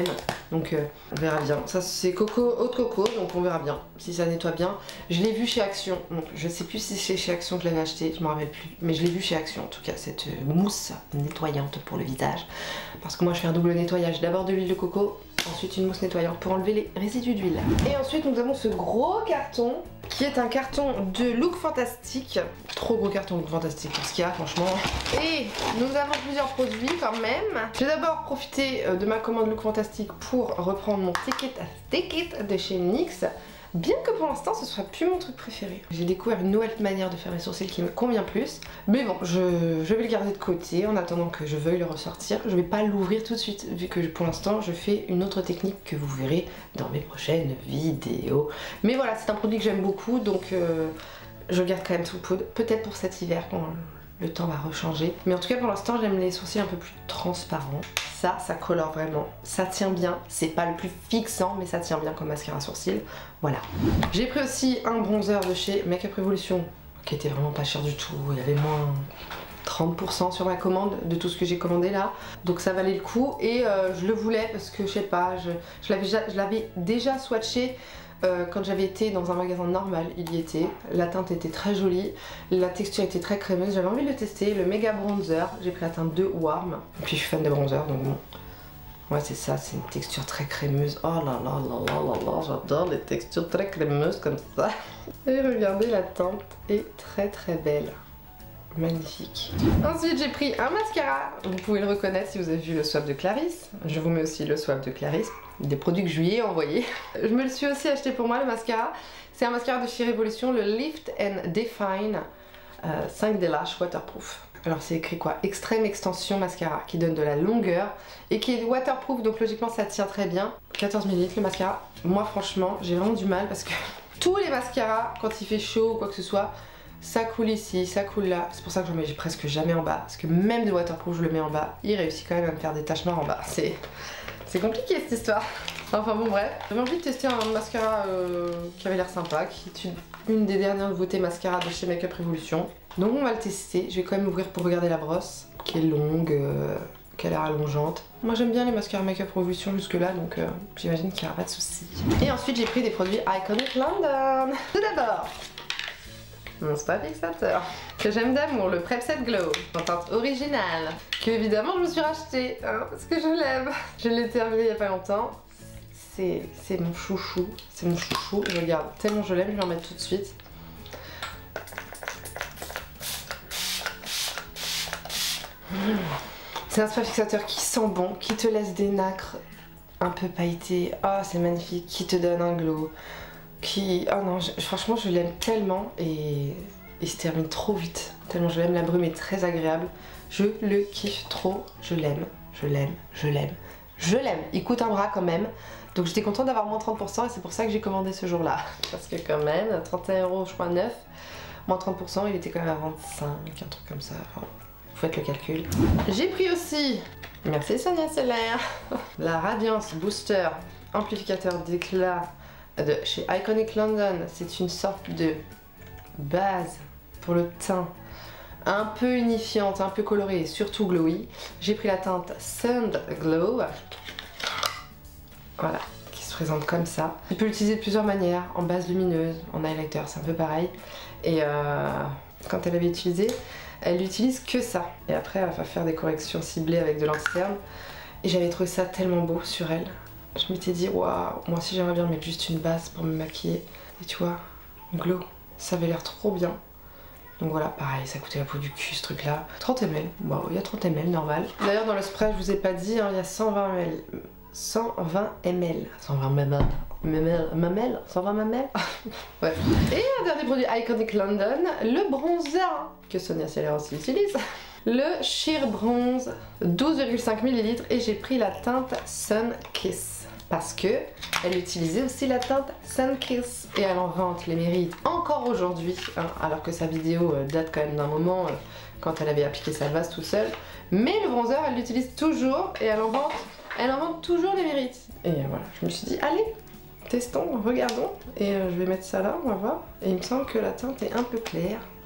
Donc euh, on verra bien. Ça c'est coco, eau de coco, donc on verra bien si ça nettoie bien. Je l'ai vu chez Action, donc je sais plus si c'est chez Action que je l'avais acheté, je me rappelle plus. Mais je l'ai vu chez Action en tout cas, cette mousse nettoyante pour le visage. Parce que moi je fais un double nettoyage, d'abord de l'huile de coco, ensuite une mousse nettoyante pour enlever les résidus d'huile. Et ensuite nous avons ce gros carton qui est un carton de Look Fantastic. Trop gros carton Look Fantastic pour ce qu'il y a franchement. Et nous avons plusieurs produits quand même. J'ai d'abord profité de ma commande Look Fantastic pour reprendre mon Ticket à Stick It de chez N Y X. Bien que pour l'instant ce soit plus mon truc préféré. J'ai découvert une nouvelle manière de faire mes sourcils qui me convient plus. Mais bon, je, je vais le garder de côté en attendant que je veuille le ressortir. Je vais pas l'ouvrir tout de suite vu que pour l'instant je fais une autre technique que vous verrez dans mes prochaines vidéos. Mais voilà, c'est un produit que j'aime beaucoup donc euh, je garde quand même sous le coude. Peut-être pour cet hiver quand le temps va rechanger. Mais en tout cas pour l'instant j'aime les sourcils un peu plus transparents. Ça, ça colore vraiment. Ça tient bien. C'est pas le plus fixant, mais ça tient bien comme mascara sourcil. Voilà. J'ai pris aussi un bronzer de chez Make Up Revolution, qui était vraiment pas cher du tout. Il y avait moins trente pour cent sur ma commande de tout ce que j'ai commandé là. Donc ça valait le coup. Et euh, je le voulais parce que, je sais pas, je, je l'avais déjà swatché euh, quand j'avais été dans un magasin normal. Il y était. La teinte était très jolie. La texture était très crémeuse. J'avais envie de le tester. Le méga bronzer. J'ai pris la teinte deux Warm. Et puis je suis fan de bronzer, donc bon. Ouais, c'est ça, c'est une texture très crémeuse. Oh là là là là là là, j'adore les textures très crémeuses comme ça. Et regardez, la teinte est très très belle. Magnifique. Ensuite, j'ai pris un mascara. Vous pouvez le reconnaître si vous avez vu le swap de Clarisse. Je vous mets aussi le swap de Clarisse. Des produits que je lui ai envoyés. Je me le suis aussi acheté pour moi, le mascara. C'est un mascara de chez Revolution, le Lift and Define euh, cinq D Lash Waterproof. Alors c'est écrit quoi? Extrême extension mascara qui donne de la longueur et qui est waterproof, donc logiquement ça tient très bien. quatorze millilitres le mascara. Moi franchement j'ai vraiment du mal parce que tous les mascaras quand il fait chaud ou quoi que ce soit, ça coule ici, ça coule là. C'est pour ça que j'en mets presque jamais en bas. Parce que même de waterproof je le mets en bas, il réussit quand même à me faire des taches noires en bas. C'est c'est compliqué cette histoire. Enfin bon bref, j'avais envie de tester un mascara euh, qui avait l'air sympa, qui est une, une des dernières nouveautés mascara de chez Make Up Revolution. Donc on va le tester, je vais quand même ouvrir pour regarder la brosse, qui est longue, euh, qui a l'air allongeante. Moi j'aime bien les mascaras Make Up Revolution jusque là, donc euh, j'imagine qu'il n'y aura pas de soucis. Et ensuite j'ai pris des produits Iconic London. Tout d'abord, mon spa fixateur, que j'aime d'amour, le Prep Set Glow, en teinte originale, que évidemment je me suis racheté, hein, parce que je l'aime. Je l'ai terminé il n'y a pas longtemps. C'est mon chouchou, c'est mon chouchou, je regarde tellement je l'aime, je vais en mettre tout de suite. C'est un spa fixateur qui sent bon, qui te laisse des nacres un peu pailletées. Oh, c'est magnifique, qui te donne un glow. Qui... Oh non, je... franchement, je l'aime tellement et... il se termine trop vite. Tellement je l'aime, la brume est très agréable. Je le kiffe trop, je l'aime, je l'aime, je l'aime, je l'aime. Il coûte un bras quand même. Donc j'étais contente d'avoir moins trente pour cent et c'est pour ça que j'ai commandé ce jour-là. Parce que quand même, trente et un euros, je crois, neuf, moins trente pour cent, il était quand même à vingt-cinq, un truc comme ça. Enfin, vous faites le calcul. J'ai pris aussi, merci Sonia Solaire, la Radiance Booster amplificateur d'éclat de chez Iconic London. C'est une sorte de base pour le teint un peu unifiante, un peu colorée et surtout glowy. J'ai pris la teinte Sand Glow. Voilà, qui se présente comme ça. Tu peux l'utiliser de plusieurs manières, en base lumineuse, en highlighter, c'est un peu pareil. Et euh, quand elle avait utilisé, elle n'utilise que ça. Et après, elle va faire des corrections ciblées avec de l'antiterne. Et j'avais trouvé ça tellement beau sur elle. Je m'étais dit, waouh, moi aussi j'aimerais bien mettre juste une base pour me maquiller. Et tu vois, glow, ça avait l'air trop bien. Donc voilà, pareil, ça coûtait la peau du cul ce truc là. trente millilitres, bon, il y a trente millilitres, normal. D'ailleurs dans le spray, je vous ai pas dit, hein, il y a cent vingt millilitres. cent vingt millilitres. cent vingt millilitres. Mamelle, cent vingt mamelles. Ouais. Et un dernier produit Iconic London, le bronzer que Sonia Solaire aussi utilise. Le Sheer Bronze, douze virgule cinq millilitres et j'ai pris la teinte Sun Kiss. Parce que elle utilisait aussi la teinte Sun Kiss et elle en vante les mérites encore aujourd'hui, hein, alors que sa vidéo euh, date quand même d'un moment euh, quand elle avait appliqué sa base toute seule. Mais le bronzer, elle l'utilise toujours et elle en vante, elle en vante toujours les mérites. Et voilà, je me suis dit, allez, testons, regardons. Et euh, je vais mettre ça là, on va voir. Et il me semble que la teinte est un peu claire.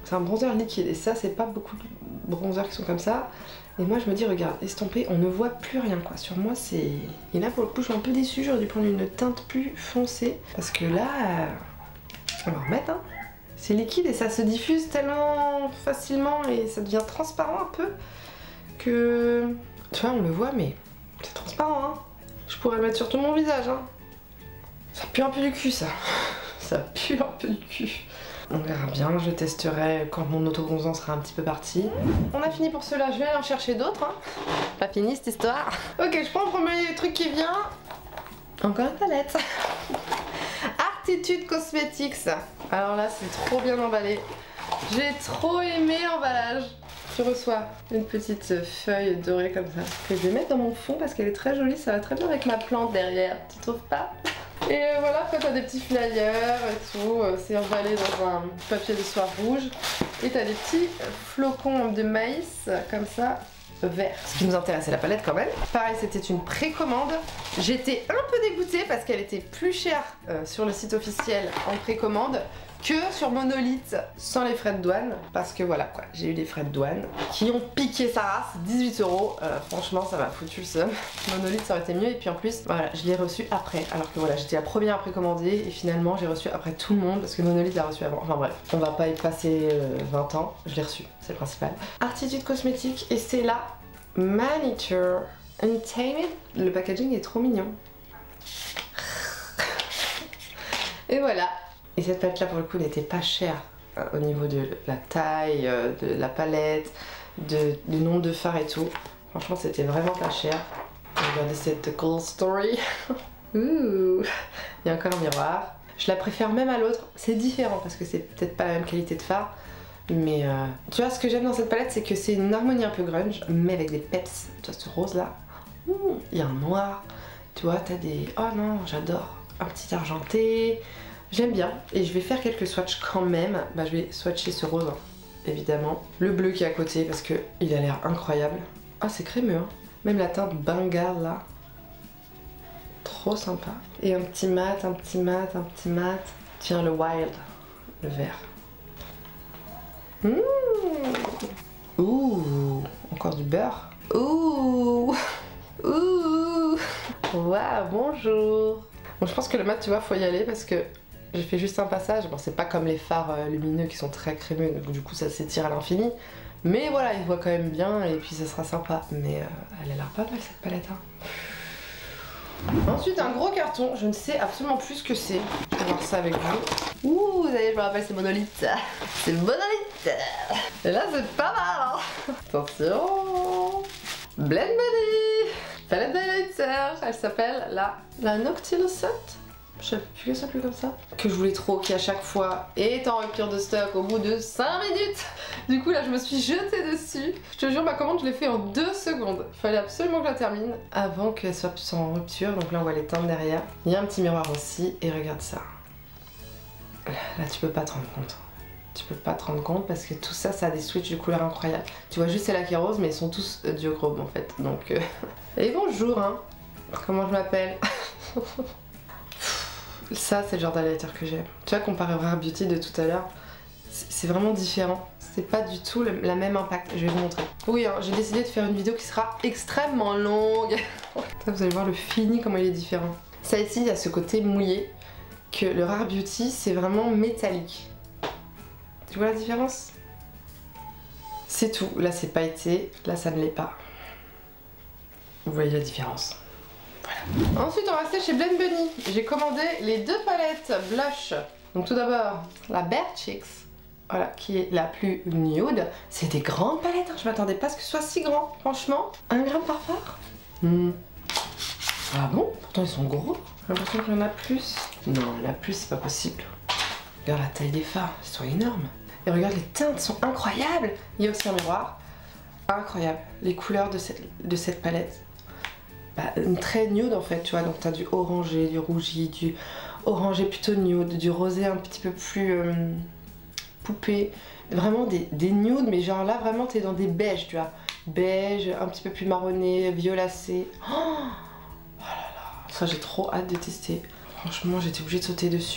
C'est un bronzer liquide et ça c'est pas beaucoup de bronzers qui sont comme ça. Et moi je me dis regarde, estompé, on ne voit plus rien quoi. Sur moi c'est... Et là pour le coup je suis un peu déçue, j'aurais dû prendre une teinte plus foncée. Parce que là, on va remettre hein. C'est liquide et ça se diffuse tellement facilement et ça devient transparent un peu que... Tu vois on le voit mais c'est transparent hein. Je pourrais le mettre sur tout mon visage hein. Ça pue un peu du cul ça. Ça pue un peu du cul. On verra bien, je testerai quand mon autobronzant sera un petit peu parti. On a fini pour cela, je vais aller en chercher d'autres. Hein. Pas fini cette histoire. Ok, je prends le premier truc qui vient. Encore une palette. Artitude Cosmetics. Alors là, c'est trop bien emballé. J'ai trop aimé l'emballage. Tu reçois une petite feuille dorée comme ça que je vais mettre dans mon fond parce qu'elle est très jolie, ça va très bien avec ma plante derrière, tu trouves pas? Et euh, voilà, après t'as des petits flyers et tout, c'est emballé dans un papier de soie rouge. Et t'as des petits flocons de maïs comme ça, vert. Ce qui nous intéresse c'est la palette quand même. Pareil, c'était une précommande. J'étais un peu dégoûtée parce qu'elle était plus chère euh, sur le site officiel en précommande que sur Monolith sans les frais de douane. Parce que voilà quoi, j'ai eu des frais de douane qui ont piqué sa race, dix-huit euros. Euh, franchement ça m'a foutu le seum. Monolith ça aurait été mieux et puis en plus voilà, je l'ai reçu après. Alors que voilà, j'étais la première à précommander et finalement j'ai reçu après tout le monde parce que Monolith l'a reçu avant. Enfin bref, on va pas y passer euh, vingt ans, je l'ai reçu, c'est le principal. Artitude Cosmetics et c'est la Manicure Untamed. Le packaging est trop mignon. Et voilà. Et cette palette là pour le coup n'était pas chère euh, au niveau de la taille, euh, de la palette, de, du nombre de fards et tout. Franchement c'était vraiment pas cher. Regardez cette cool story. Ouh. Il y a encore un miroir. Je la préfère même à l'autre. C'est différent parce que c'est peut-être pas la même qualité de fard. Mais euh, tu vois ce que j'aime dans cette palette c'est que c'est une harmonie un peu grunge mais avec des peps. Tu vois ce rose là. Il y a un noir. Tu vois t'as des... Oh non j'adore. Un petit argenté. J'aime bien et je vais faire quelques swatchs quand même. Bah je vais swatcher ce rose hein, évidemment. Le bleu qui est à côté parce que il a l'air incroyable. Ah c'est crémeux hein. Même la teinte Bengal là. Trop sympa. Et un petit mat, un petit mat, un petit mat. Tiens le wild, le vert. Mmh. Ouh, encore du beurre. Ouh. Ouh. Waouh, bonjour. Bon je pense que le mat tu vois faut y aller parce que j'ai fait juste un passage, bon c'est pas comme les fards euh, lumineux qui sont très crémeux, donc du coup ça s'étire à l'infini. Mais voilà, il voit quand même bien et puis ça sera sympa. Mais euh, elle a l'air pas mal cette palette. Hein. Ensuite un gros carton, je ne sais absolument plus ce que c'est. Je vais voir ça avec vous. Ouh, vous savez, je me rappelle c'est Monolith. C'est Monolith. Et là c'est pas mal hein. Attention. Blend Money. Palette d'highlighter, elle s'appelle la, la Noctilus Set. Je sais plus que ça s'appelle comme ça. Que je voulais trop, qui à chaque fois est en rupture de stock au bout de cinq minutes. Du coup là je me suis jetée dessus. Je te jure ma commande je l'ai fait en deux secondes. Il fallait absolument que je la termine avant qu'elle soit en rupture. Donc là on voit les teintes derrière. Il y a un petit miroir aussi et regarde ça. Là tu peux pas te rendre compte. Tu peux pas te rendre compte parce que tout ça ça a des switches de couleurs incroyables. Tu vois juste celle-là qui est rose mais ils sont tous euh, duochrome en fait. Donc euh... Et bonjour hein. Comment je m'appelle? Ça c'est le genre d'highlighter que j'aime. Tu vois comparé au Rare Beauty de tout à l'heure, c'est vraiment différent. C'est pas du tout le, la même impact. Je vais vous montrer. Oui hein, j'ai décidé de faire une vidéo qui sera extrêmement longue. Vous allez voir le fini comment il est différent. Ça ici il y a ce côté mouillé que le Rare Beauty c'est vraiment métallique. Tu vois la différence? C'est tout. Là c'est pailleté, là ça ne l'est pas. Vous voyez la différence. Voilà. Ensuite on va rester chez Blend Bunny. J'ai commandé les deux palettes blush. Donc tout d'abord la Bare Cheeks, voilà, qui est la plus nude. C'est des grandes palettes, hein. Je m'attendais pas à ce que ce soit si grand. Franchement, un gramme par fard. Hmm. Ah bon? Pourtant ils sont gros. J'ai l'impression qu'il y en a plus. Non, il y en a plus, c'est pas possible. Regarde la taille des fards, ils sont énormes. Et regarde, les teintes sont incroyables. Il y a aussi un miroir. Incroyable. Les couleurs de cette, de cette palette. Bah, très nude en fait, tu vois, donc t'as du orangé, du rougi, du orangé plutôt nude, du rosé un petit peu plus euh, poupée, vraiment des, des nudes, mais genre là vraiment t'es dans des beiges, tu vois, beige, un petit peu plus marronné, violacé. Oh, oh là là, ça j'ai trop hâte de tester, franchement j'étais obligée de sauter dessus.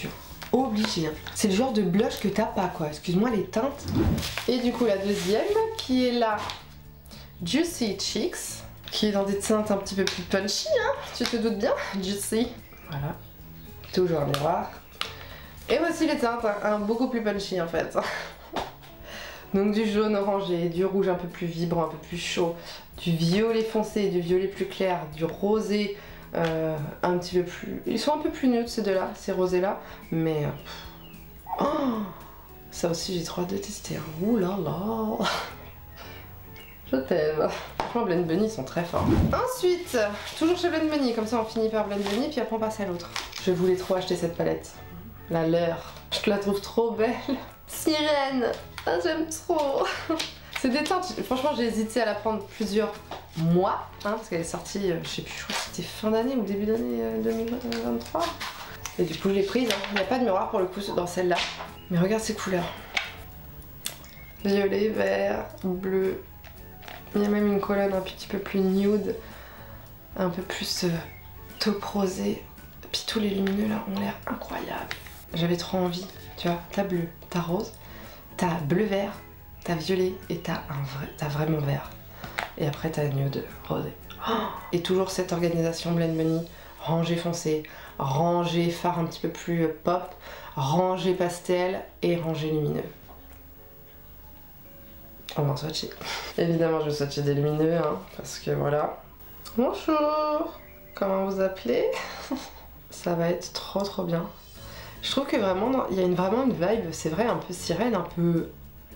obligé. Hein. C'est le genre de blush que t'as pas quoi, excuse-moi les teintes. Et du coup la deuxième qui est la Juicy Cheeks, qui est dans des teintes un petit peu plus punchy, hein, tu te doutes bien, Juicy. Voilà, toujours un miroir. Et voici les teintes, hein, hein, beaucoup plus punchy en fait. Donc du jaune orangé, du rouge un peu plus vibrant, un peu plus chaud, du violet foncé, du violet plus clair, du rosé euh, un petit peu plus... Ils sont un peu plus nudes ces deux-là, ces rosés-là, mais... Oh, ça aussi j'ai trop hâte de tester. Hein. Ouh là là. Je t'aime. Franchement Blend Bunny ils sont très forts. Ensuite, toujours chez Blend Bunny, comme ça on finit par Blend Bunny puis après on passe à l'autre. Je voulais trop acheter cette palette. La leur. Je la trouve trop belle. Sirène. Ah, j'aime trop. C'est des teintes, franchement j'ai hésité à la prendre plusieurs mois, hein, parce qu'elle est sortie, je sais plus, je crois que c'était fin d'année ou début d'année euh, deux mille vingt-trois. Et du coup je l'ai prise, hein. Il n'y a pas de miroir pour le coup dans celle-là. Mais regarde ces couleurs. Violet, vert, bleu. Il y a même une colonne un petit peu plus nude, un peu plus euh, taupe rosé. Et puis tous les lumineux là ont l'air incroyables. J'avais trop envie, tu vois, t'as bleu, t'as rose. T'as bleu-vert, t'as violet et t'as un vrai, t'as vraiment vert. Et après t'as nude rosé. Oh, et toujours cette organisation Blend Bunny, rangée foncé, rangée phare un petit peu plus pop, rangée pastel et rangée lumineux. On va en swatcher. Évidemment je vais swatcher des lumineux, hein, parce que voilà. Bonjour, comment vous appelez? Ça va être trop trop bien. Je trouve que vraiment, il y a une, vraiment une vibe, c'est vrai, un peu sirène, un peu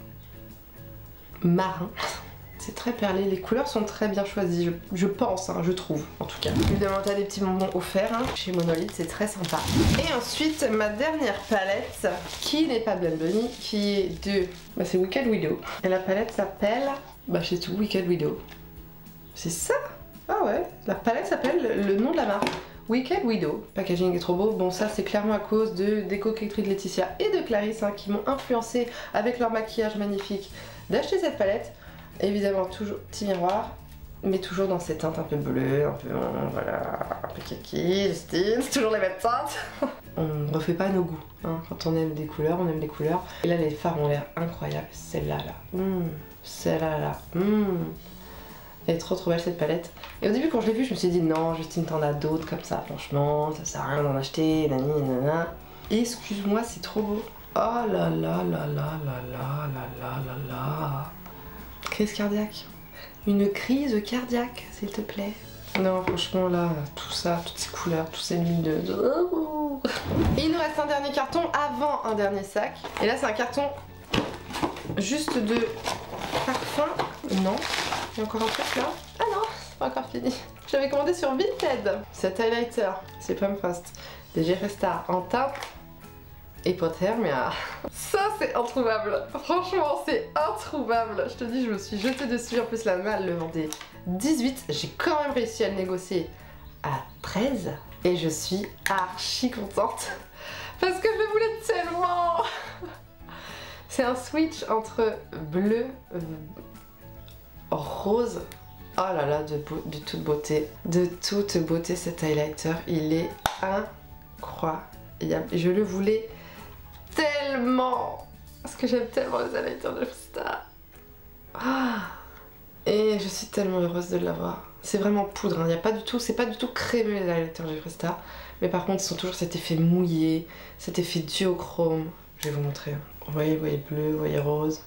marin. C'est très perlé, les couleurs sont très bien choisies, je, je pense, hein, je trouve, en tout cas. Évidemment, t'as des petits bonbons offerts, hein, chez Monolith, c'est très sympa. Et ensuite, ma dernière palette, qui n'est pas Blend Bunny, qui est de... Bah, c'est Wicked Widow. Et la palette s'appelle... Bah, c'est tout, Wicked Widow. C'est ça? Ah ouais, la palette s'appelle le nom de la marque. Wicked Widow. Le packaging est trop beau. Bon, ça c'est clairement à cause de, des coquetteries de Laetitia et de Clarisse, hein, qui m'ont influencé avec leur maquillage magnifique d'acheter cette palette. Évidemment, toujours petit miroir, mais toujours dans ces teintes un peu bleues, un peu, voilà, un peu kiki, style, c'est toujours les mêmes teintes. On ne refait pas nos goûts, hein. Quand on aime des couleurs, on aime les couleurs. Et là, les fards ont l'air incroyables. Celle-là, là, mmh. Celle-là, là, mmh. Elle est trop trop belle cette palette. Et au début quand je l'ai vue je me suis dit non Justine t'en as d'autres comme ça franchement, ça sert à rien d'en acheter, nani nanana. Et excuse-moi c'est trop beau. Oh là là là là là là là là là là. Crise cardiaque. Une crise cardiaque s'il te plaît. Non franchement là, tout ça, toutes ces couleurs, tous ces lumineux. Et il nous reste un dernier carton avant un dernier sac. Et là c'est un carton juste de parfum. Non. Il y a encore un truc là. Ah non, c'est pas encore fini. J'avais commandé sur Vinted cet highlighter, c'est Pump Fast de Jeffree Star en teinte hypothermia. Ça c'est introuvable. Franchement c'est introuvable. Je te dis je me suis jetée dessus. En plus la malle le vendait dix-huit. J'ai quand même réussi à le négocier à treize. Et je suis archi contente. Parce que je le voulais tellement. C'est un switch entre bleu, rose, oh là là, de, de toute beauté, de toute beauté cet highlighter, il est incroyable. Je le voulais tellement, parce que j'aime tellement les highlighters de Star. Ah, et je suis tellement heureuse de l'avoir. C'est vraiment poudre, hein. Il y a pas du tout, c'est pas du tout crémeux les highlighters Jeffree Star, mais par contre ils sont toujours cet effet mouillé, cet effet duochrome. Je vais vous montrer. Vous voyez, vous voyez bleu, vous voyez rose.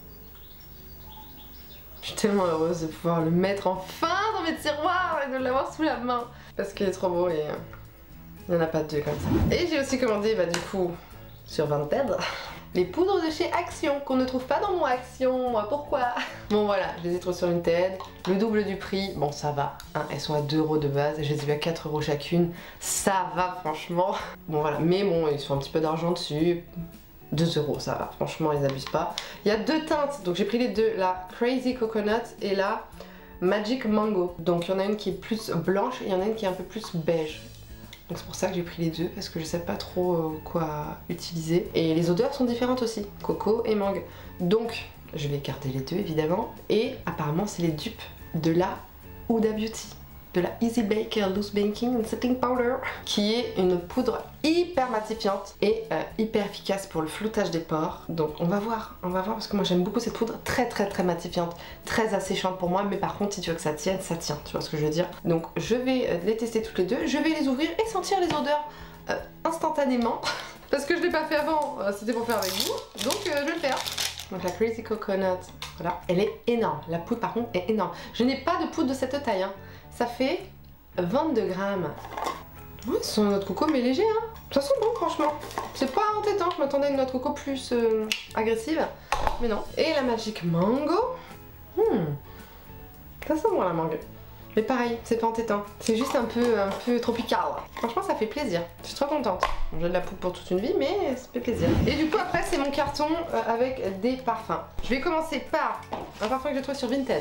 Je suis tellement heureuse de pouvoir le mettre enfin dans mes tiroirs et de l'avoir sous la main. Parce qu'il est trop beau et il n'y en a pas deux comme ça. Et j'ai aussi commandé, bah du coup, sur Vinted, les poudres de chez Action, qu'on ne trouve pas dans mon Action, moi pourquoi? Bon voilà, je les ai trouvées sur Vinted, le double du prix, bon ça va, hein, elles sont à deux euros de base, et je les ai vues à quatre euros chacune, ça va franchement. Bon voilà, mais bon, ils sont un petit peu d'argent dessus. deux euros, ça va, franchement ils abusent pas. Il y a deux teintes, donc j'ai pris les deux, la Crazy Coconut et la Magic Mango. Donc il y en a une qui est plus blanche et il y en a une qui est un peu plus beige. Donc c'est pour ça que j'ai pris les deux, parce que je sais pas trop euh, quoi utiliser. Et les odeurs sont différentes aussi, coco et mangue. Donc je vais garder les deux évidemment. Et apparemment c'est les dupes de la Huda Beauty. de la Easy Bake Loose Baking and Setting Powder, qui est une poudre hyper matifiante et euh, hyper efficace pour le floutage des pores. Donc on va voir, on va voir parce que moi j'aime beaucoup cette poudre, très très très matifiante, très asséchante pour moi, mais par contre si tu veux que ça tienne, ça tient, tu vois ce que je veux dire. Donc je vais les tester toutes les deux, je vais les ouvrir et sentir les odeurs euh, instantanément, parce que je l'ai pas fait avant, euh, c'était pour faire avec vous, donc euh, je vais le faire. Donc la Crazy Coconut, voilà, elle est énorme, la poudre par contre est énorme. Je n'ai pas de poudre de cette taille, hein. Ça fait vingt-deux grammes. Ouais, c'est une noix de coco mais léger, hein. Ça sent bon franchement. C'est pas entêtant, je m'attendais à une noix de coco plus euh, agressive, mais non. Et la Magic Mango, hmm. Ça sent bon la mangue. Mais pareil, c'est pas entêtant. C'est juste un peu, un peu tropical. Franchement, ça fait plaisir. Je suis trop contente. J'ai de la poudre pour toute une vie, mais ça fait plaisir. Et du coup, après, c'est mon carton euh, avec des parfums. Je vais commencer par un parfum que j'ai trouvé sur Vinted.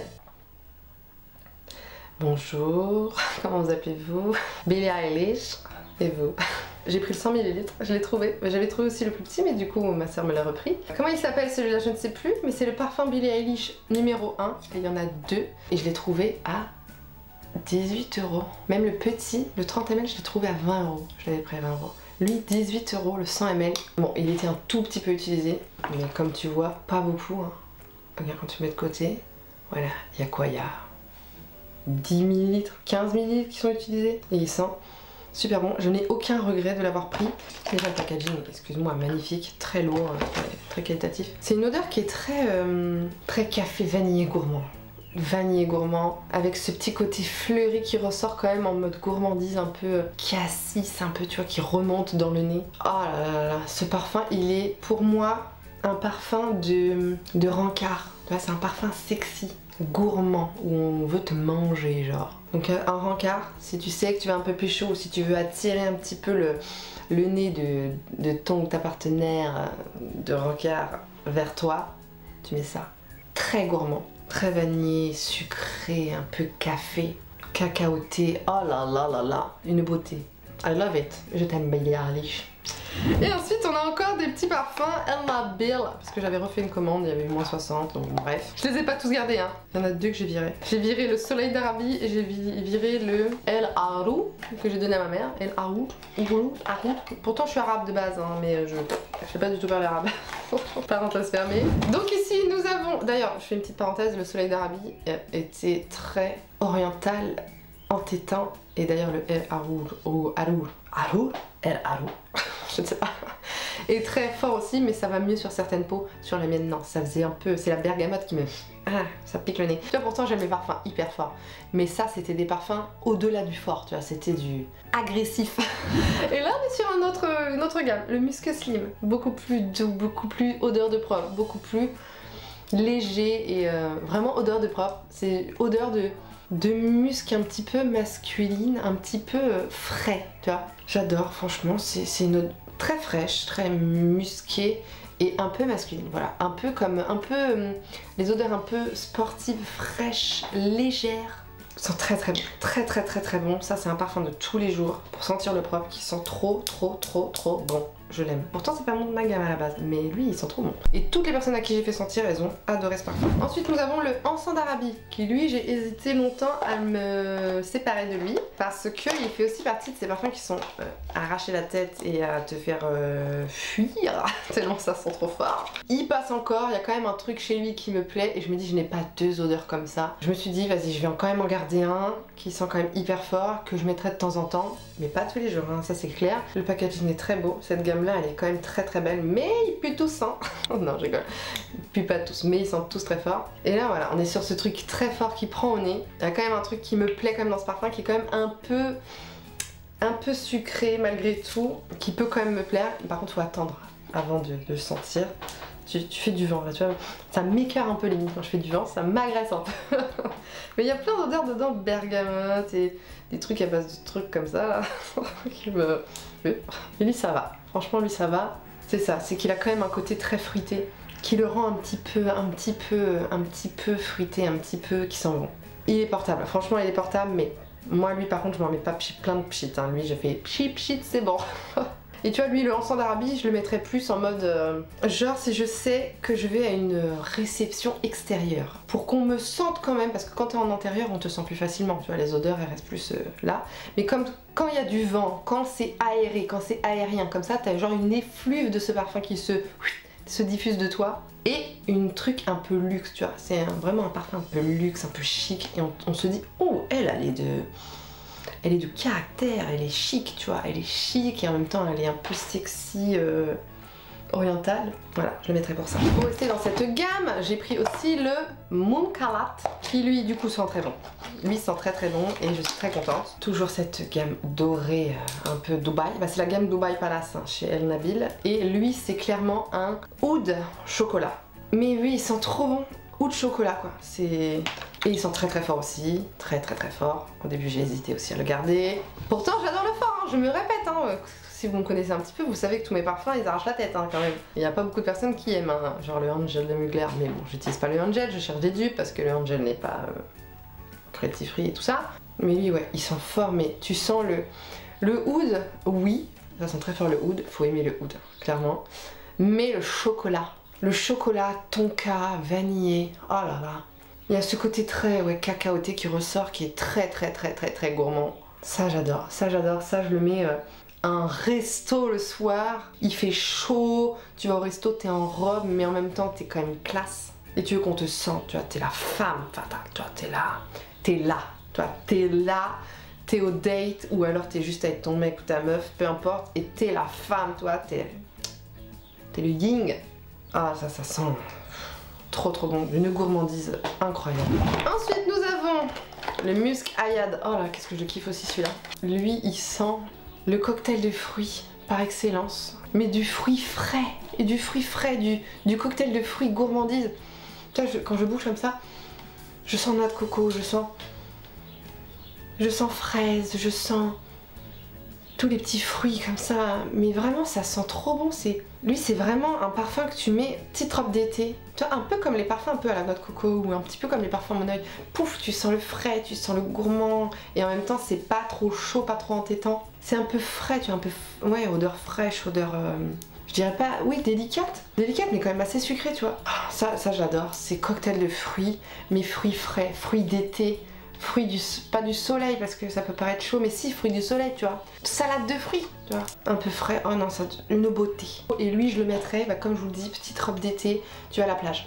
Bonjour, comment vous appelez-vous? Billie Eilish. Et vous? J'ai pris le cent millilitres, je l'ai trouvé. J'avais trouvé aussi le plus petit, mais du coup ma soeur me l'a repris. Comment il s'appelle celui-là, je ne sais plus, mais c'est le parfum Billie Eilish numéro un. Et il y en a deux. Et je l'ai trouvé à dix-huit euros. Même le petit, le trente millilitres, je l'ai trouvé à vingt euros. Je l'avais pris à vingt euros. Lui, dix-huit euros, le cent millilitres. Bon, il était un tout petit peu utilisé, mais comme tu vois, pas beaucoup. Hein. Regarde quand tu mets de côté. Voilà, il y a quoi? Il y a dix millilitres, quinze millilitres qui sont utilisés. Et il sent super bon. Je n'ai aucun regret de l'avoir pris. Déjà le packaging, excuse-moi, magnifique, très lourd, très, très qualitatif. C'est une odeur qui est très, euh, très café vanillé gourmand. Vanillé gourmand, avec ce petit côté fleuri qui ressort quand même en mode gourmandise, un peu cassis, un peu, tu vois, qui remonte dans le nez. Oh là là là, ce parfum, il est pour moi un parfum de, de rencard. Tu vois, c'est un parfum sexy, gourmand, où on veut te manger, genre. Donc un rencard, si tu sais que tu vas un peu plus chaud, ou si tu veux attirer un petit peu le, le nez de, de ton ou ta partenaire de rencard vers toi, tu mets ça. Très gourmand. Très vanillé, sucré, un peu café, cacaoté, oh là là là là, une beauté. I love it, je t'aime Billie Eilish. Et ensuite on a encore des petits parfums Ella Bill, parce que j'avais refait une commande, il y avait eu moins soixante, donc bref. Je les ai pas tous gardés, hein. Il y en a deux que j'ai virés. J'ai viré le Soleil d'Arabie et j'ai viré le El Arou, que j'ai donné à ma mère. El Arou, Arou, Arou. Pourtant je suis arabe de base, hein, mais je je sais pas du tout parler arabe. Parenthèse fermée. Donc ici nous avons, d'ailleurs je fais une petite parenthèse, le Soleil d'Arabie était très oriental, entêtant, et d'ailleurs le El Arou, ou Arou, Arou, El Arou, je ne sais pas, est très fort aussi, mais ça va mieux sur certaines peaux, sur la mienne non, ça faisait un peu, c'est la bergamote qui me, ah, ça pique le nez. Tu vois, pourtant j'aime les parfums hyper forts, mais ça c'était des parfums au-delà du fort, tu vois, c'était du agressif. Et là on est sur un autre, une autre gamme, le Musk Slim, beaucoup plus doux, beaucoup plus odeur de propre, beaucoup plus léger et euh, vraiment odeur de propre, c'est odeur de de musc un petit peu masculine, un petit peu euh, frais, tu vois. J'adore, franchement, c'est une odeur très fraîche, très musquée et un peu masculine, voilà. Un peu comme, un peu, euh, les odeurs un peu sportives, fraîches, légères. Ils sont très très bons, très très très très bons. Ça c'est un parfum de tous les jours pour sentir le propre qui sent trop trop trop trop bon. Je l'aime. Pourtant c'est pas mon ma gamme à la base, mais lui il sent trop bon. Et toutes les personnes à qui j'ai fait sentir, elles ont adoré ce parfum. Ensuite nous avons le Encens d'Arabie, qui lui j'ai hésité longtemps à me séparer de lui, parce que il fait aussi partie de ces parfums qui sont euh, arracher la tête et à te faire euh, fuir, tellement ça sent trop fort. Il passe encore, il y a quand même un truc chez lui qui me plaît, et je me dis je n'ai pas deux odeurs comme ça. Je me suis dit vas-y je vais quand même en garder un qui sent quand même hyper fort, que je mettrai de temps en temps, mais pas tous les jours, hein, ça c'est clair. Le packaging est très beau, cette gamme là elle est quand même très très belle, mais ils puent tous, hein. Non je rigole, ils puent pas tous, mais ils sentent tous très fort. Et là voilà, on est sur ce truc très fort qui prend au nez. Il y a quand même un truc qui me plaît quand même dans ce parfum, qui est quand même un peu un peu sucré malgré tout, qui peut quand même me plaire. Par contre faut attendre avant de, de le sentir. Tu, tu fais du vent là, tu vois, ça m'écœure un peu limite quand je fais du vent, ça m'agresse un peu. Mais il y a plein d'odeurs dedans, bergamote et des trucs à base de trucs comme ça là, qui me... Et lui ça va, franchement lui ça va. C'est ça, c'est qu'il a quand même un côté très fruité, qui le rend un petit peu, un petit peu, un petit peu fruité, un petit peu, qui sent bon. Il est portable, franchement il est portable, mais moi lui par contre je m'en mets pas plein de pchit, hein. Lui je fais pchit pchit c'est bon. Et tu vois, lui, le encens d'Arabie, je le mettrais plus en mode euh, genre si je sais que je vais à une réception extérieure. Pour qu'on me sente quand même, parce que quand t'es en intérieur, on te sent plus facilement. Tu vois, les odeurs, elles restent plus euh, là. Mais comme quand il y a du vent, quand c'est aéré, quand c'est aérien, comme ça, t'as genre une effluve de ce parfum qui se... se diffuse de toi et une truc un peu luxe, tu vois, c'est vraiment un parfum un peu luxe, un peu chic et on, on se dit oh elle, elle est de elle est de caractère, elle est chic, tu vois, elle est chic et en même temps elle est un peu sexy euh, orientale. Voilà, je le mettrai pour ça. Pour rester dans cette gamme, j'ai pris aussi le Moon Kalat qui lui du coup sent très bon. Lui sent très très bon et je suis très contente. Toujours cette gamme dorée euh, un peu Dubaï. Bah, c'est la gamme Dubaï Palace hein, chez El Nabil. Et lui c'est clairement un oud chocolat. Mais lui il sent trop bon. Oud chocolat quoi. C'est... Et il sent très très fort aussi. Très très très fort. Au début j'ai hésité aussi à le garder. Pourtant j'adore le fort, hein, je me répète. Hein. Si vous me connaissez un petit peu, vous savez que tous mes parfums ils arrachent la tête hein, quand même. Il n'y a pas beaucoup de personnes qui aiment, hein, genre le Angel de Mugler. Mais bon, j'utilise pas le Angel, je cherche des dupes parce que le Angel n'est pas euh, cruelty free et tout ça. Mais lui, ouais, il sent fort, mais tu sens le. Le oud, oui, ça sent très fort le oud, faut aimer le oud, clairement. Mais le chocolat, le chocolat tonka, vanillé, oh là là. Il y a ce côté très ouais, cacaoté qui ressort, qui est très très très très très gourmand. Ça j'adore, ça j'adore, ça je le mets. Euh, un resto le soir, il fait chaud, tu vas au resto, t'es en robe, mais en même temps t'es quand même classe. Et tu veux qu'on te sente, tu vois, t'es la femme, enfin, tu vois, t'es là, t'es là, tu vois, t'es là, t'es au date, ou alors t'es juste avec ton mec ou ta meuf, peu importe, et t'es la femme, tu vois, t'es t'es le ying. Ah, ça, ça sent trop trop bon, une gourmandise incroyable. Ensuite, nous avons le Musk Ayad. Oh là, qu'est-ce que je kiffe aussi celui-là. Lui, il sent le cocktail de fruits par excellence, mais du fruit frais, et du fruit frais, du, du cocktail de fruits gourmandise. Tu vois, je, quand je bouge comme ça, je sens noix de coco, je sens... Je sens fraise, je sens tous les petits fruits comme ça, mais vraiment ça sent trop bon. C'est lui c'est vraiment un parfum que tu mets petite robe d'été, tu vois, un peu comme les parfums un peu à la noix de coco ou un petit peu comme les parfums Mon Oeil. Pouf, tu sens le frais, tu sens le gourmand et en même temps c'est pas trop chaud, pas trop entêtant. C'est un peu frais, tu vois, un peu ouais, odeur fraîche, odeur euh... je dirais pas, oui, délicate, délicate mais quand même assez sucrée, tu vois. Ça, ça j'adore, c'est cocktail de fruits, mais fruits frais, fruits d'été. Fruits du... pas du soleil parce que ça peut paraître chaud, mais si, fruits du soleil, tu vois. Salade de fruits, tu vois. Un peu frais, oh non, ça, une beauté. Et lui, je le mettrais, bah, comme je vous le dis, petite robe d'été, tu vas à la plage.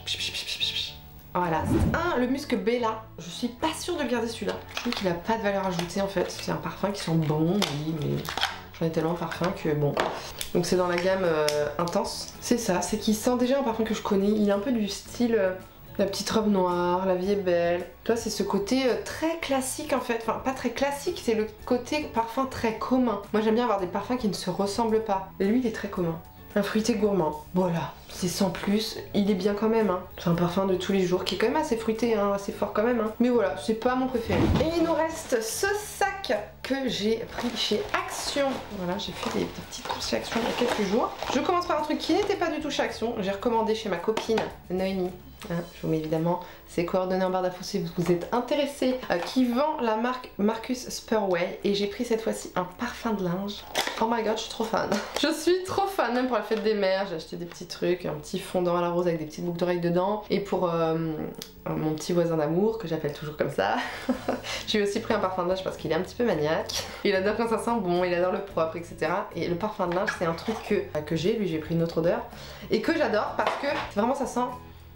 Voilà. Un, le Musc Bella. Je suis pas sûre de le garder celui-là. Je trouve qu'il a pas de valeur ajoutée en fait. C'est un parfum qui sent bon, oui, mais j'en ai tellement de parfums que bon. Donc c'est dans la gamme euh, intense. C'est ça, c'est qu'il sent déjà un parfum que je connais. Il est un peu du style... Euh, la petite robe noire, la vie est belle. Tu vois, c'est ce côté euh, très classique en fait. Enfin, pas très classique, c'est le côté parfum très commun. Moi, j'aime bien avoir des parfums qui ne se ressemblent pas. Et lui, il est très commun. Un fruité gourmand. Voilà, c'est sans plus. Il est bien quand même. Hein. C'est un parfum de tous les jours qui est quand même assez fruité, hein, assez fort quand même. Hein. Mais voilà, c'est pas mon préféré. Et il nous reste ce sac que j'ai pris chez Action. Voilà, j'ai fait des, des petites courses chez Action il y a quelques jours. Je commence par un truc qui n'était pas du tout chez Action. J'ai recommandé chez ma copine Noémie. Hein, je vous mets évidemment ses coordonnées en barre d'infos si vous êtes intéressé, euh, qui vend la marque Marcus Spurway, et j'ai pris cette fois-ci un parfum de linge. Oh my god, je suis trop fan. Je suis trop fan, même pour la fête des mères, j'ai acheté des petits trucs, un petit fondant à la rose avec des petites boucles d'oreilles dedans, et pour euh, mon petit voisin d'amour, que j'appelle toujours comme ça, j'ai aussi pris un parfum de linge parce qu'il est un petit peu maniaque. Il adore quand ça sent bon, il adore le propre, et cetera. Et le parfum de linge, c'est un truc que, que j'ai, lui j'ai pris une autre odeur, et que j'adore parce que vraiment ça sent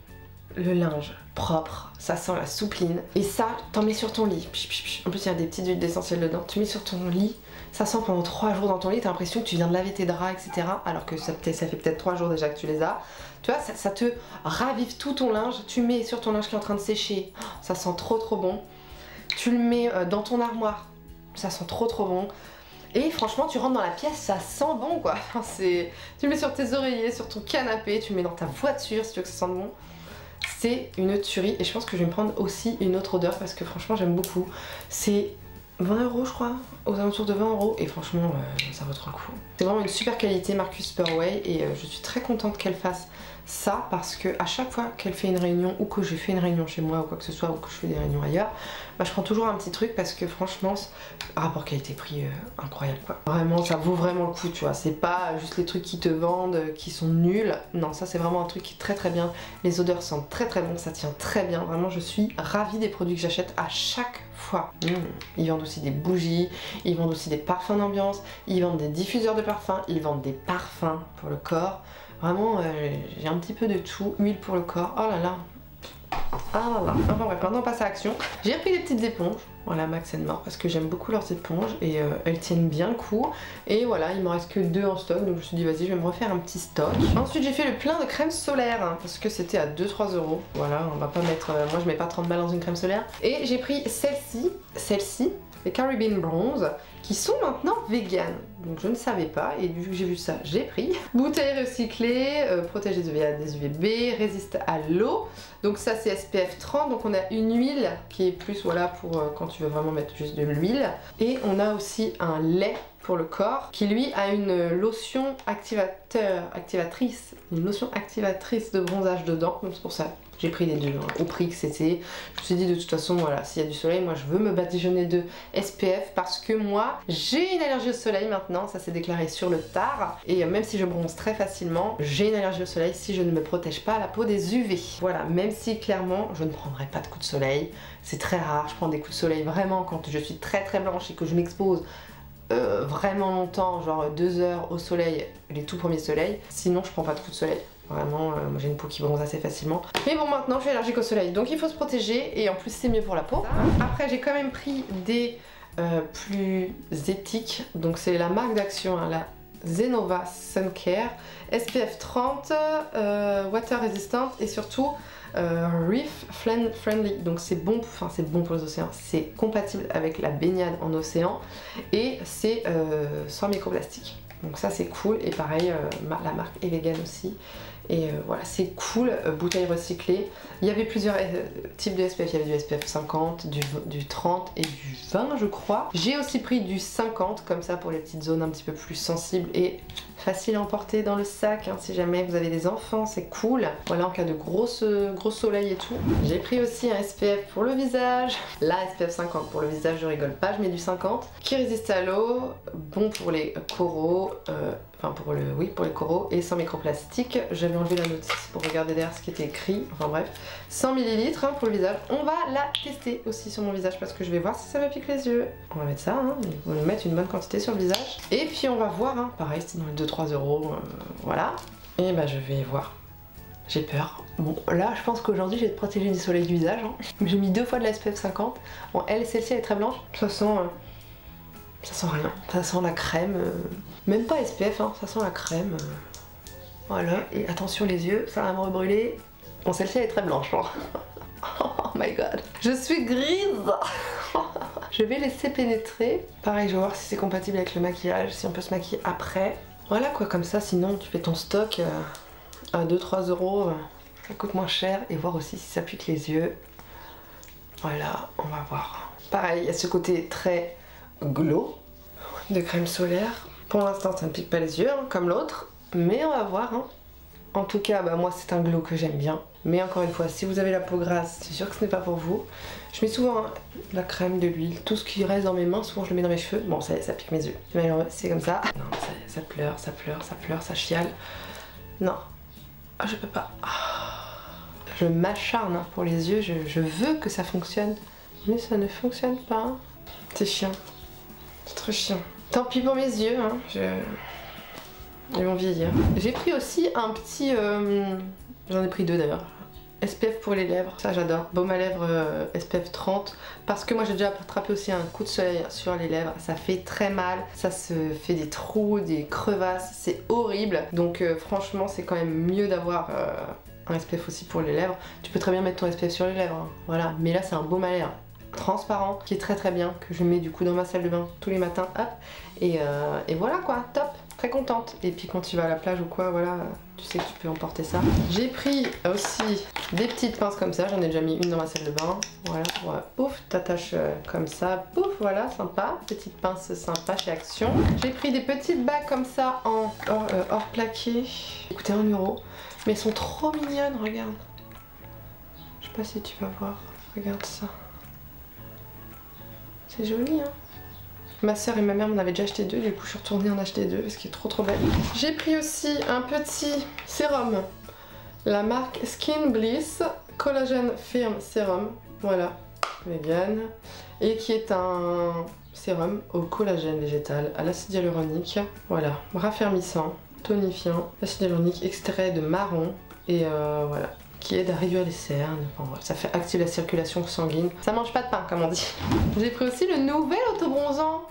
le linge propre, ça sent la soupline, et ça t'en mets sur ton lit. En plus il y a des petites huiles d'essentiel dedans, tu mets sur ton lit, ça sent pendant trois jours dans ton lit, t'as l'impression que tu viens de laver tes draps, etc. Alors que ça, ça fait peut-être trois jours déjà que tu les as. Tu vois, ça, ça te ravive tout ton linge, tu mets sur ton linge qui est en train de sécher, ça sent trop trop bon. Tu le mets dans ton armoire, ça sent trop trop bon. Et franchement, tu rentres dans la pièce, ça sent bon quoi. C'est... Tu le mets sur tes oreillers, sur ton canapé, tu le mets dans ta voiture si tu veux que ça sente bon. C'est une tuerie, et je pense que je vais me prendre aussi une autre odeur parce que franchement j'aime beaucoup. C'est vingt euros je crois, aux alentours de vingt euros, et franchement euh, ça vaut trop le coup. C'est vraiment une super qualité Marcus Sperway, et euh, je suis très contente qu'elle fasse ça, parce que à chaque fois qu'elle fait une réunion, ou que j'ai fait une réunion chez moi ou quoi que ce soit, ou que je fais des réunions ailleurs, bah, je prends toujours un petit truc, parce que franchement rapport qualité-prix euh, incroyable quoi. Vraiment ça vaut vraiment le coup, tu vois, c'est pas juste les trucs qui te vendent euh, qui sont nuls, non, ça c'est vraiment un truc qui est très très bien, les odeurs sentent très très bon, ça tient très bien, vraiment je suis ravie des produits que j'achète à chaque fois. Mmh. Ils vendent aussi des bougies, ils vendent aussi des parfums d'ambiance, ils vendent des diffuseurs de parfums, ils vendent des parfums pour le corps. Vraiment, euh, j'ai un petit peu de tout. Huile pour le corps, oh là là. Ah là là. Enfin bref, maintenant on passe à l'action. J'ai repris des petites éponges, voilà, Max and More, parce que j'aime beaucoup leurs éponges et euh, elles tiennent bien le coup. Et voilà, il m'en reste que deux en stock, donc je me suis dit vas-y, je vais me refaire un petit stock. Ensuite j'ai fait le plein de crème solaire, hein, parce que c'était à deux trois euros. Voilà, on va pas mettre, euh, moi je mets pas trente balles dans une crème solaire. Et j'ai pris celle-ci, celle-ci, les Caribbean Bronze, qui sont maintenant vegan. Donc je ne savais pas, et vu que j'ai vu ça, j'ai pris. Bouteille recyclée, euh, protège des U V A, des U V B, résiste à l'eau. Donc ça c'est S P F trente, donc on a une huile qui est plus voilà pour euh, quand tu veux vraiment mettre juste de l'huile. Et on a aussi un lait pour le corps qui lui a une lotion activateur, activatrice, une lotion activatrice de bronzage dedans, donc c'est pour ça. J'ai pris les deux, hein, au prix que c'était. Je me suis dit de toute façon, voilà, s'il y a du soleil, moi je veux me badigeonner de S P F parce que moi j'ai une allergie au soleil maintenant, ça s'est déclaré sur le tard. Et même si je bronze très facilement, j'ai une allergie au soleil si je ne me protège pas la peau des U V. Voilà, même si clairement je ne prendrai pas de coups de soleil, c'est très rare, je prends des coups de soleil vraiment quand je suis très très blanche et que je m'expose euh, vraiment longtemps, genre deux heures au soleil, les tout premiers soleils, sinon je prends pas de coups de soleil. Vraiment, euh, moi j'ai une peau qui bronze assez facilement. Mais bon, maintenant je suis allergique au soleil, donc il faut se protéger et en plus c'est mieux pour la peau. Après j'ai quand même pris des euh, plus éthiques, donc c'est la marque d'Action, hein, la Zenova Sun Care, S P F trente, euh, water resistant et surtout euh, reef friendly, donc c'est bon, enfin c'est bon pour les océans, c'est compatible avec la baignade en océan et c'est euh, sans microplastique. Donc ça c'est cool, et pareil, euh, la marque est vegan aussi. Et euh, voilà, c'est cool, euh, bouteille recyclée. Il y avait plusieurs euh, types de S P F, il y avait du S P F cinquante, du, du trente et du vingt je crois. J'ai aussi pris du cinquante, comme ça pour les petites zones un petit peu plus sensibles et facile à emporter dans le sac, hein, si jamais vous avez des enfants, c'est cool. Voilà, en cas de gros, euh, gros soleil et tout. J'ai pris aussi un S P F pour le visage. Là, S P F cinquante pour le visage, je rigole pas, je mets du cinquante. Qui résiste à l'eau, bon pour les coraux, euh, enfin pour le, oui, pour les coraux et sans microplastique. J'avais enlevé la notice pour regarder derrière ce qui était écrit, enfin bref. cent millilitres hein, pour le visage. On va la tester aussi sur mon visage parce que je vais voir si ça me pique les yeux. On va mettre ça, hein, on va mettre une bonne quantité sur le visage. Et puis on va voir, hein, pareil, c'est dans les deux trois euros, euh, voilà. Et bah je vais voir. J'ai peur. Bon, là, je pense qu'aujourd'hui, je vais te protéger du soleil du visage. Hein. J'ai mis deux fois de la S P F cinquante. Bon, elle, celle-ci, elle est très blanche. Ça sent... Euh, ça sent rien. Ça sent la crème. Euh, même pas S P F, hein, ça sent la crème. Euh, voilà. Et attention les yeux, ça va me rebrûler. Bon, celle-ci, elle est très blanche. Hein. Oh my god. Je suis grise. Je vais laisser pénétrer. Pareil, je vais voir si c'est compatible avec le maquillage, si on peut se maquiller après. Voilà quoi, comme ça, sinon, tu fais ton stock... Euh, à deux trois euros, ça coûte moins cher, et voir aussi si ça pique les yeux. Voilà, on va voir. Pareil, il y a ce côté très glow de crème solaire. Pour l'instant, ça ne pique pas les yeux, hein, comme l'autre, mais on va voir. Hein. En tout cas, bah, moi, c'est un glow que j'aime bien. Mais encore une fois, si vous avez la peau grasse, c'est sûr que ce n'est pas pour vous. Je mets souvent hein, de la crème, de l'huile, tout ce qui reste dans mes mains, souvent je le mets dans mes cheveux. Bon, ça, ça pique mes yeux. C'est comme ça. Non, ça, ça pleure, ça pleure, ça pleure, ça chiale. Non. Ah, je peux pas. Je m'acharne hein, pour les yeux, je, je veux que ça fonctionne. Mais ça ne fonctionne pas. C'est chiant. C'est trop chiant. Tant pis pour mes yeux, hein. Je... Ils vont vieillir. J'ai pris aussi un petit... Euh... J'en ai pris deux d'ailleurs. S P F pour les lèvres, ça j'adore. Baume à lèvres euh, S P F trente. Parce que moi j'ai déjà attrapé aussi un coup de soleil sur les lèvres. Ça fait très mal, ça se fait des trous, des crevasses, c'est horrible. Donc euh, franchement c'est quand même mieux d'avoir euh, un S P F aussi pour les lèvres. Tu peux très bien mettre ton S P F sur les lèvres, hein. Voilà. Mais là c'est un baume à lèvres transparent qui est très très bien, que je mets du coup dans ma salle de bain tous les matins, hop. Et, euh, et voilà quoi, top. très contente. Et puis quand tu vas à la plage ou quoi, voilà, tu sais que tu peux emporter ça. J'ai pris aussi des petites pinces comme ça, j'en ai déjà mis une dans ma salle de bain. Voilà, voilà. Pouf, t'attaches euh, comme ça, pouf, voilà, sympa. Petite pince sympa chez Action. J'ai pris des petites bagues comme ça en or, euh, or plaqué. Écoutez, un euro. Mais elles sont trop mignonnes, regarde. Je sais pas si tu vas voir. Regarde ça. C'est joli, hein. Ma soeur et ma mère m'en avaient déjà acheté deux, du coup je suis retournée en acheter deux parce qu'il est trop trop belle. J'ai pris aussi un petit sérum. La marque Skin Bliss Collagen Firm Sérum. Voilà, vegan. Et qui est un sérum au collagène végétal, à l'acide hyaluronique. Voilà, raffermissant, tonifiant, acide hyaluronique, extrait de marron. Et euh, voilà, qui aide à réduire les cernes, enfin, voilà, ça fait activer la circulation sanguine. Ça mange pas de pain comme on dit. J'ai pris aussi le nouvel autobronzant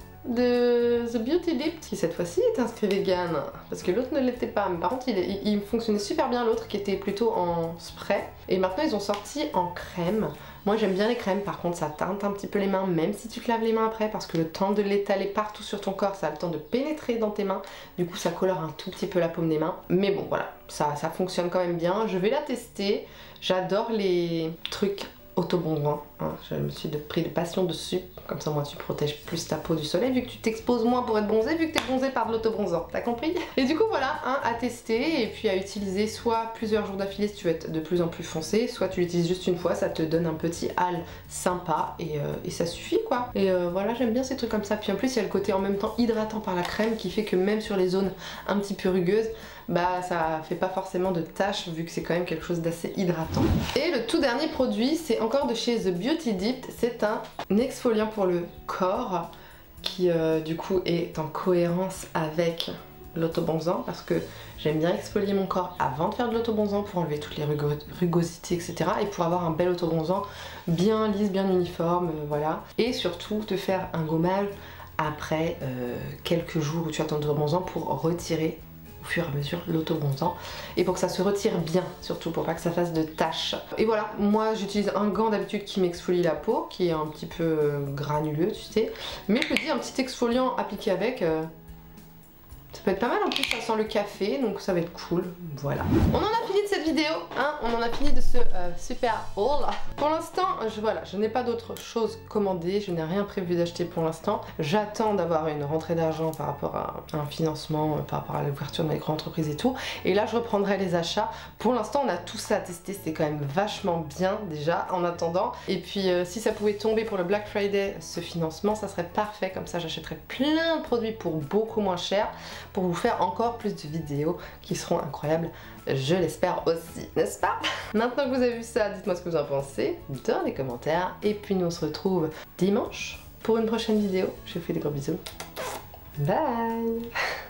de The Beauty Dip qui cette fois-ci est inscrit vegan parce que l'autre ne l'était pas, mais par contre il, il, il fonctionnait super bien l'autre qui était plutôt en spray et maintenant ils ont sorti en crème. Moi j'aime bien les crèmes, par contre ça teinte un petit peu les mains même si tu te laves les mains après parce que le temps de l'étaler partout sur ton corps ça a le temps de pénétrer dans tes mains, du coup ça colore un tout petit peu la paume des mains, mais bon voilà, ça, ça fonctionne quand même bien. Je vais la tester, j'adore les trucs autobronzant, hein. Je me suis de, pris de passion dessus, comme ça moi tu protèges plus ta peau du soleil vu que tu t'exposes moins pour être bronzé, vu que t'es bronzé par de l'autobronzant, t'as compris? Et du coup voilà, hein, à tester et puis à utiliser soit plusieurs jours d'affilée si tu veux être de plus en plus foncé, soit tu l'utilises juste une fois, ça te donne un petit hâle sympa et, euh, et ça suffit quoi. Et euh, voilà, j'aime bien ces trucs comme ça, puis en plus il y a le côté en même temps hydratant par la crème qui fait que même sur les zones un petit peu rugueuses, bah ça fait pas forcément de taches vu que c'est quand même quelque chose d'assez hydratant. Et le tout dernier produit, c'est encore de chez The Beauty Dip, c'est un exfoliant pour le corps qui euh, du coup est en cohérence avec l'autobronzant parce que j'aime bien exfolier mon corps avant de faire de l'autobronzant pour enlever toutes les rugo rugosités et cetera et pour avoir un bel autobronzant bien lisse, bien uniforme, euh, voilà. Et surtout te faire un gommage après euh, quelques jours où tu as ton autobronzant pour retirer au fur et à mesure l'autobronzant et pour que ça se retire bien, surtout pour pas que ça fasse de taches. Et voilà, moi j'utilise un gant d'habitude qui m'exfolie la peau, qui est un petit peu euh, granuleux tu sais, mais je me dis un petit exfoliant appliqué avec, euh, ça peut être pas mal. En plus ça sent le café donc ça va être cool, voilà. On en a fini de cette vidéo, hein, on en a fini de ce euh, super haul. Pour l'instant, je, voilà, je n'ai pas d'autres choses commandées, je n'ai rien prévu d'acheter pour l'instant. J'attends d'avoir une rentrée d'argent par rapport à un financement, euh, par rapport à l'ouverture de ma micro-entreprise et tout. Et là je reprendrai les achats. Pour l'instant on a tout ça à tester, c'est quand même vachement bien déjà en attendant. Et puis euh, si ça pouvait tomber pour le Black Friday, ce financement, ça serait parfait, comme ça j'achèterais plein de produits pour beaucoup moins cher, pour vous faire encore plus de vidéos qui seront incroyables, je l'espère aussi, n'est-ce pas? Maintenant que vous avez vu ça, dites-moi ce que vous en pensez dans les commentaires, et puis nous on se retrouve dimanche pour une prochaine vidéo. Je vous fais des gros bisous, bye.